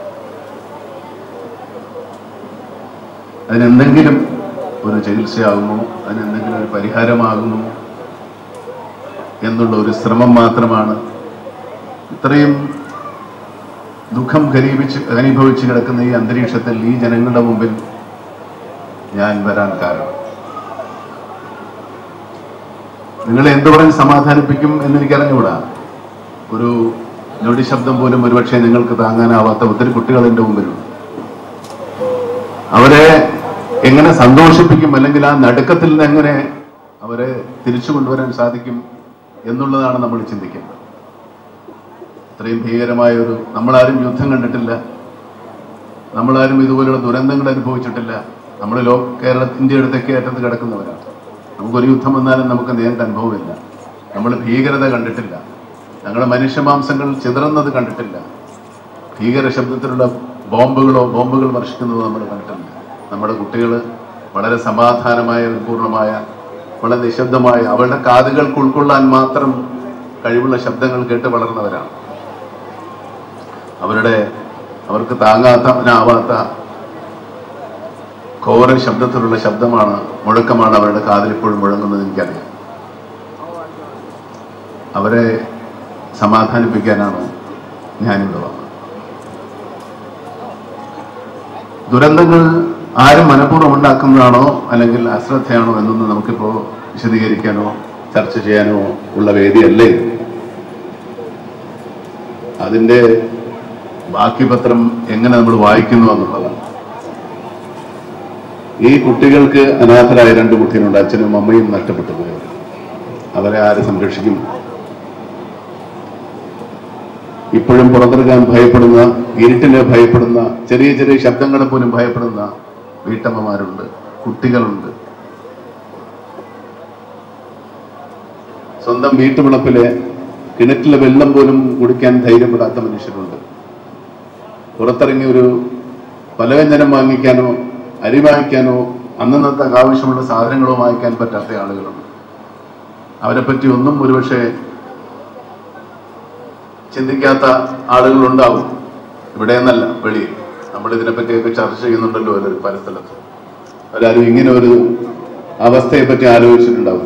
അതിനെന്തെങ്കിലും ഒരു ചികിത്സയാകുമോ, അതിനെന്തെങ്കിലും ഒരു പരിഹാരമാകുമോ എന്നുള്ള ഒരു ശ്രമം മാത്രമാണ് ഇത്രയും ദുഃഖം ഘനീപിച്ച് ഘനീഭവിച്ച് കിടക്കുന്ന ഈ അന്തരീക്ഷത്തിൽ ഈ ജനങ്ങളുടെ മുമ്പിൽ ഞാൻ വരാൻ കാരണം. നിങ്ങളെ എന്തു പറഞ്ഞ് സമാധാനിപ്പിക്കും എന്നെനിക്കറിഞ്ഞുകൂടാ. ഒരു ഞൊടി ശബ്ദം പോലും ഒരുപക്ഷെ നിങ്ങൾക്ക് താങ്ങാനാവാത്ത ഒത്തിരി കുട്ടികൾ എൻ്റെ മുമ്പിലുണ്ട്. അവരെ എങ്ങനെ സന്തോഷിപ്പിക്കും, അല്ലെങ്കിൽ ആ നടുക്കത്തിൽ നിന്ന് എങ്ങനെ അവരെ തിരിച്ചു കൊണ്ടുവരാൻ സാധിക്കും എന്നുള്ളതാണ് നമ്മൾ ചിന്തിക്കുന്നത്. ഇത്രയും ഭീകരമായ ഒരു, നമ്മളാരും യുദ്ധം കണ്ടിട്ടില്ല, നമ്മളാരും ഇതുപോലുള്ള ദുരന്തങ്ങൾ അനുഭവിച്ചിട്ടില്ല. നമ്മൾ ലോ കേരള ഇന്ത്യയുടെ തെക്കേ അറ്റത്ത് കിടക്കുന്നവരാണ്. നമുക്കൊരു യുദ്ധം വന്നാലും നമുക്ക് നേരിട്ട് അനുഭവമില്ല. നമ്മൾ ഭീകരത കണ്ടിട്ടില്ല, ഞങ്ങളുടെ മനുഷ്യമാംസങ്ങൾ ചിതറുന്നത് കണ്ടിട്ടില്ല, ഭീകര ശബ്ദത്തിലുള്ള ബോംബുകളോ ബോംബുകൾ വർഷിക്കുന്നതോ നമ്മൾ കണ്ടിട്ടില്ല. നമ്മുടെ കുട്ടികൾ വളരെ സമാധാനമായ, പൂർണ്ണമായ, വളരെ നിശബ്ദമായ, അവരുടെ കാതുകൾക്ക് ഉൾക്കൊള്ളാൻ മാത്രം കഴിവുള്ള ശബ്ദങ്ങൾ കേട്ട് വളർന്നവരാണ്. അവരുടെ അവർക്ക് താങ്ങാത്തവനാവാത്ത ഘോര ശബ്ദത്തിലുള്ള ശബ്ദമാണ്, മുഴക്കമാണ് അവരുടെ കാതിൽ ഇപ്പോഴും മുഴങ്ങുന്നത് എനിക്കറിയാം. അവരെ സമാധാനിപ്പിക്കാനാണ് ഞാനിവിടെ വന്നത്. ദുരന്തങ്ങൾ ആരും മനഃപൂർവ്വം ഉണ്ടാക്കുന്നതാണോ അല്ലെങ്കിൽ അശ്രദ്ധയാണോ എന്നൊന്നും നമുക്കിപ്പോൾ വിശദീകരിക്കാനോ ചർച്ച ചെയ്യാനോ ഉള്ള വേദിയല്ലേ. അതിൻ്റെ ബാക്കി പത്രം എങ്ങനെ നമ്മൾ വായിക്കുന്നു എന്നുള്ളതാണ്. ഈ കുട്ടികൾക്ക് അനാഥരായ രണ്ട് കുട്ടികളുണ്ട്. അച്ഛനും അമ്മയും നഷ്ടപ്പെട്ടു പോയവർ. അവരെ ആര് സംരക്ഷിക്കും? ഇപ്പോഴും പുറത്തിറങ്ങാൻ ഭയപ്പെടുന്ന, ഇരുട്ടിനെ ഭയപ്പെടുന്ന, ചെറിയ ചെറിയ ശബ്ദങ്ങളെ പോലും ഭയപ്പെടുന്ന വീട്ടമ്മമാരുണ്ട്, കുട്ടികളുണ്ട്. സ്വന്തം വീട്ടുവിളപ്പിലെ കിണറ്റിലെ വെള്ളം പോലും കുടിക്കാൻ ധൈര്യപ്പെടാത്ത മനുഷ്യരുണ്ട്. പുറത്തിറങ്ങി ഒരു പലവ്യഞ്ജനം വാങ്ങിക്കാനോ അരി വാങ്ങിക്കാനോ അന്നന്നത്തെ ആവശ്യമുള്ള സാധനങ്ങളോ വാങ്ങിക്കാൻ പറ്റാത്ത ആളുകളുണ്ട്. അവരെ പറ്റി ഒന്നും ഒരുപക്ഷെ ചിന്തിക്കാത്ത ആളുകളുണ്ടാവും. ഇവിടെ എന്നല്ല, വെളിയിൽ. നമ്മൾ ഇതിനെപ്പറ്റിയൊക്കെ ചർച്ച ചെയ്യുന്നുണ്ടല്ലോ അല്ലെ പല സ്ഥലത്ത്. അവരാരും ഇങ്ങനെ ഒരു അവസ്ഥയെ പറ്റി ആലോചിച്ചിട്ടുണ്ടാവും.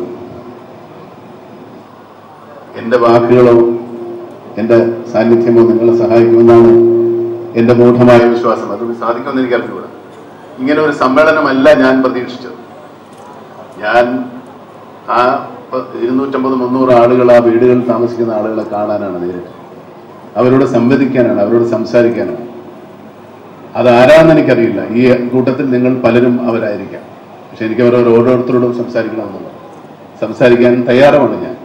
എൻ്റെ വാക്കുകളോ എൻ്റെ സാന്നിധ്യമോ നിങ്ങളെ സഹായിക്കുമെന്നാണ് എൻ്റെ മൂഢമായ വിശ്വാസം. അത് സാധിക്കുമെന്ന് എനിക്ക് അറിഞ്ഞുകൂടാ. ഇങ്ങനെ ഒരു സമ്മേളനമല്ല ഞാൻ പ്രതീക്ഷിച്ചത്. ഞാൻ ആ ഇരുന്നൂറ്റമ്പത് മുന്നൂറ് ആളുകൾ ആ വീടുകളിൽ താമസിക്കുന്ന ആളുകളെ കാണാനാണ് നേരിട്ട്. അവരോട് സംവദിക്കാനാണ്, അവരോട് സംസാരിക്കാനാണ്. അതാരാന്ന് എനിക്കറിയില്ല. ഈ കൂട്ടത്തിൽ നിങ്ങൾ പലരും അവരായിരിക്കാം. പക്ഷെ എനിക്ക് അവരോട് ഓരോരുത്തരോടും സംസാരിക്കണമെന്നുള്ളത്. സംസാരിക്കാൻ തയ്യാറുമാണ് ഞാൻ.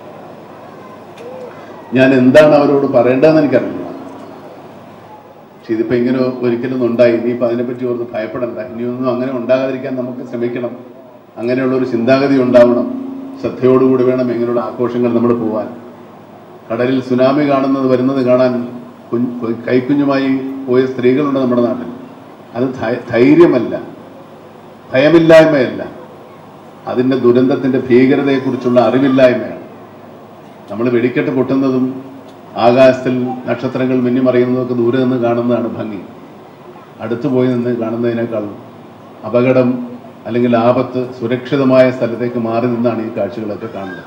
ഞാൻ എന്താണ് അവരോട് പറയേണ്ടതെന്ന് എനിക്കറിയില്ല. പക്ഷെ ഇതിപ്പോൾ ഇങ്ങനെ ഒരിക്കലും ഉണ്ടായി. ഇനിയിപ്പോൾ അതിനെപ്പറ്റി ഓർത്ത് ഭയപ്പെടണ്ട. ഇനിയൊന്നും അങ്ങനെ ഉണ്ടാകാതിരിക്കാൻ നമുക്ക് ശ്രമിക്കണം. അങ്ങനെയുള്ളൊരു ചിന്താഗതി ഉണ്ടാവണം. ശ്രദ്ധയോടുകൂടി വേണം ഇങ്ങനെയുള്ള ആഘോഷങ്ങൾ നമ്മൾ പോവാൻ. കടലിൽ സുനാമി കാണുന്നത് വരുന്നത് കാണാൻ കൈക്കുഞ്ഞുമായി പോയ സ്ത്രീകളുണ്ട് നമ്മുടെ നാട്ടിൽ. അത് ധൈര്യമല്ല, ഭയമില്ലായ്മയല്ല, അതിൻ്റെ ദുരന്തത്തിൻ്റെ ഭീകരതയെക്കുറിച്ചുള്ള അറിവില്ലായ്മയാണ്. നമ്മൾ വെടിക്കെട്ട് പൊട്ടുന്നതും ആകാശത്തിൽ നക്ഷത്രങ്ങൾ മിന്നിമറിയുന്നതൊക്കെ ദൂരെ നിന്ന് കാണുന്നതാണ് ഭംഗി. അടുത്തു പോയി നിന്ന് കാണുന്നതിനേക്കാൾ അപകടം അല്ലെങ്കിൽ ആപത്ത് സുരക്ഷിതമായ സ്ഥലത്തേക്ക് മാറി നിന്നാണ് ഈ കാഴ്ചകളൊക്കെ കാണുന്നത്.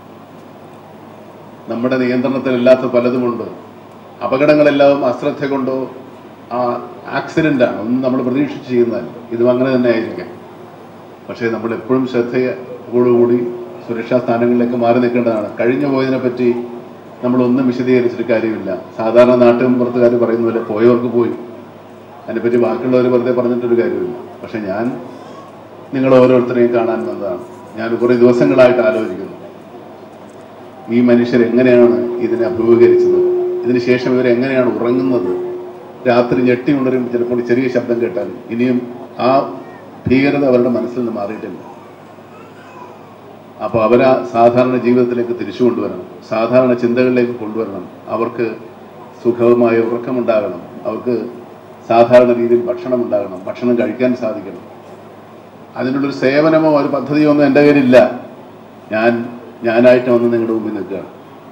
നമ്മുടെ നിയന്ത്രണത്തിലില്ലാത്ത പലതുമുണ്ട്. അപകടങ്ങളെല്ലാം അശ്രദ്ധ കൊണ്ടോ ആക്സിഡൻ്റാണ്, ഒന്നും നമ്മൾ പ്രതീക്ഷിച്ച് ചെയ്യുന്നതല്ല. ഇതും അങ്ങനെ തന്നെ ആയിരിക്കാം. പക്ഷേ നമ്മൾ എപ്പോഴും ശ്രദ്ധയോടുകൂടി സുരക്ഷാ സ്ഥാനങ്ങളിലേക്ക് മാറി നിൽക്കേണ്ടതാണ്. കഴിഞ്ഞു പോയതിനെ പറ്റി നമ്മളൊന്നും വിശദീകരിച്ചിട്ട് കാര്യമില്ല. സാധാരണ നാട്ടും പുറത്തുകാർ പറയുന്ന പോലെ പോയവർക്ക് പോയി, അതിനെപ്പറ്റി ബാക്കിയുള്ളവർ വെറുതെ പറഞ്ഞിട്ടൊരു കാര്യമില്ല. പക്ഷെ ഞാൻ നിങ്ങൾ ഓരോരുത്തരെയും കാണാൻ വന്നതാണ്. ഞാൻ കുറേ ദിവസങ്ങളായിട്ട് ആലോചിക്കുന്നു, ഈ മനുഷ്യർ എങ്ങനെയാണ് ഇതിനെ അഭിമുഖീകരിച്ചത്, ഇതിന് ശേഷം ഇവരെങ്ങനെയാണ് ഉറങ്ങുന്നത്. രാത്രി ഞെട്ടി ഉണരും ചിലപ്പോൾ ചെറിയ ശബ്ദം കേട്ടാൽ. ഇനിയും ആ ഭീകരത അവരുടെ മനസ്സിൽ നിന്ന് മാറിയിട്ടില്ല. അപ്പോൾ അവരാ സാധാരണ ജീവിതത്തിലേക്ക് തിരിച്ചു കൊണ്ടുവരണം, സാധാരണ ചിന്തകളിലേക്ക് കൊണ്ടുവരണം. അവർക്ക് സുഖമായ ഉറക്കമുണ്ടാകണം, അവർക്ക് സാധാരണ രീതിയിൽ ഭക്ഷണം ഉണ്ടാകണം, ഭക്ഷണം കഴിക്കാൻ സാധിക്കണം. അതിനുള്ളൊരു സേവനമോ ഒരു പദ്ധതിയോ ഒന്നും എൻ്റെ കയ്യിലില്ല. ഞാൻ ഞാനായിട്ട് വന്ന് നിങ്ങളുടെ മുമ്പിൽ നിൽക്കുകയാണ്.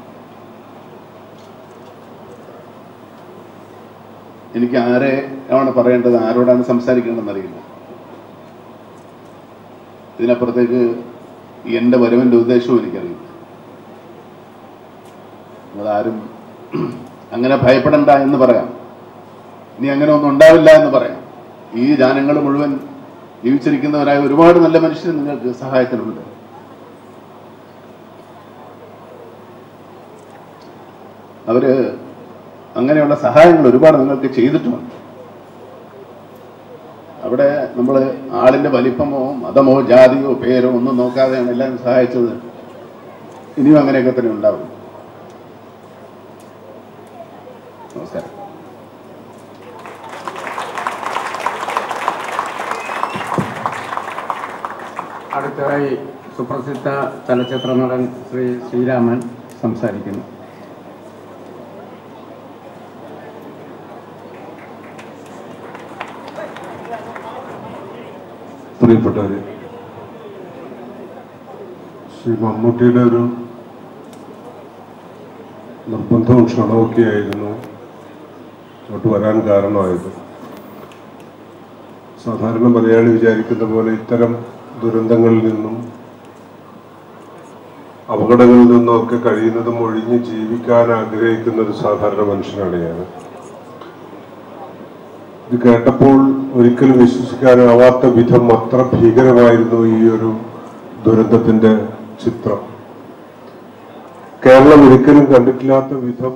എനിക്ക് ആരെ ആണ് പറയേണ്ടത്, ആരോടാണ് സംസാരിക്കേണ്ടതെന്ന് അറിയില്ല. ഇതിനപ്പുറത്തേക്ക് എൻ്റെ വരവിൻ്റെ ഉദ്ദേശവും എനിക്കറിയില്ല. അതാരും അങ്ങനെ ഭയപ്പെടണ്ട എന്ന് പറയാം, ഇനി അങ്ങനെ ഒന്നും ഉണ്ടാവില്ല എന്ന് പറയാം. ഈ ജനങ്ങൾ മുഴുവൻ ജീവിച്ചിരിക്കുന്നവരായ ഒരുപാട് നല്ല മനുഷ്യർ നിങ്ങൾക്ക് സഹായത്തിനുണ്ട്. അവര് അങ്ങനെയുള്ള സഹായങ്ങൾ ഒരുപാട് നിങ്ങൾക്ക് ചെയ്തിട്ടുമുണ്ട്. അവിടെ നമ്മൾ ആളിൻ്റെ വലിപ്പമോ മതമോ ജാതിയോ പേരോ ഒന്നും നോക്കാതെയാണ് എല്ലാവരും സഹായിച്ചത്. ഇനിയും അങ്ങനെയൊക്കെ തന്നെ ഉണ്ടാവും. നമസ്കാരം. അടുത്തതായി സുപ്രസിദ്ധ ചലച്ചിത്ര നടൻ ശ്രീ ശ്രീരാമൻ സംസാരിക്കുന്നു. പ്രിയപ്പെട്ടവര്, ശ്രീ മമ്മൂട്ടിയുടെ ഒരു നിർബന്ധവും ക്ഷണമൊക്കെ ആയിരുന്നു ഇങ്ങോട്ട് വരാൻ കാരണമായത്. സാധാരണ മലയാളി വിചാരിക്കുന്ന പോലെ ഇത്തരം ദുരന്തങ്ങളിൽ നിന്നും അപകടങ്ങളിൽ നിന്നൊക്കെ കഴിയുന്നതും ഒഴിഞ്ഞ് ജീവിക്കാൻ ആഗ്രഹിക്കുന്ന ഒരു സാധാരണ മനുഷ്യനാണ് ഞാൻ. ഇത് കേട്ടപ്പോൾ ഒരിക്കലും വിശ്വസിക്കാനാവാത്ത വിധം അത്ര ഭീകരമായിരുന്നു ഈ ഒരു ദുരന്തത്തിന്റെ ചിത്രം. കേരളം ഒരിക്കലും കണ്ടിട്ടില്ലാത്ത വിധം.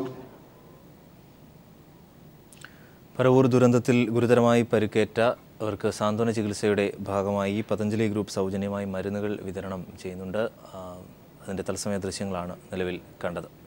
പറവൂർ ദുരന്തത്തിൽ ഗുരുതരമായി പരിക്കേറ്റ അവർക്ക് സാന്ത്വന ചികിത്സയുടെ ഭാഗമായി പതഞ്ജലി ഗ്രൂപ്പ് സൗജന്യമായി മരുന്നുകൾ വിതരണം ചെയ്യുന്നുണ്ട്. അതിൻ്റെ തത്സമയ ദൃശ്യങ്ങളാണ് നിലവിൽ കണ്ടത്.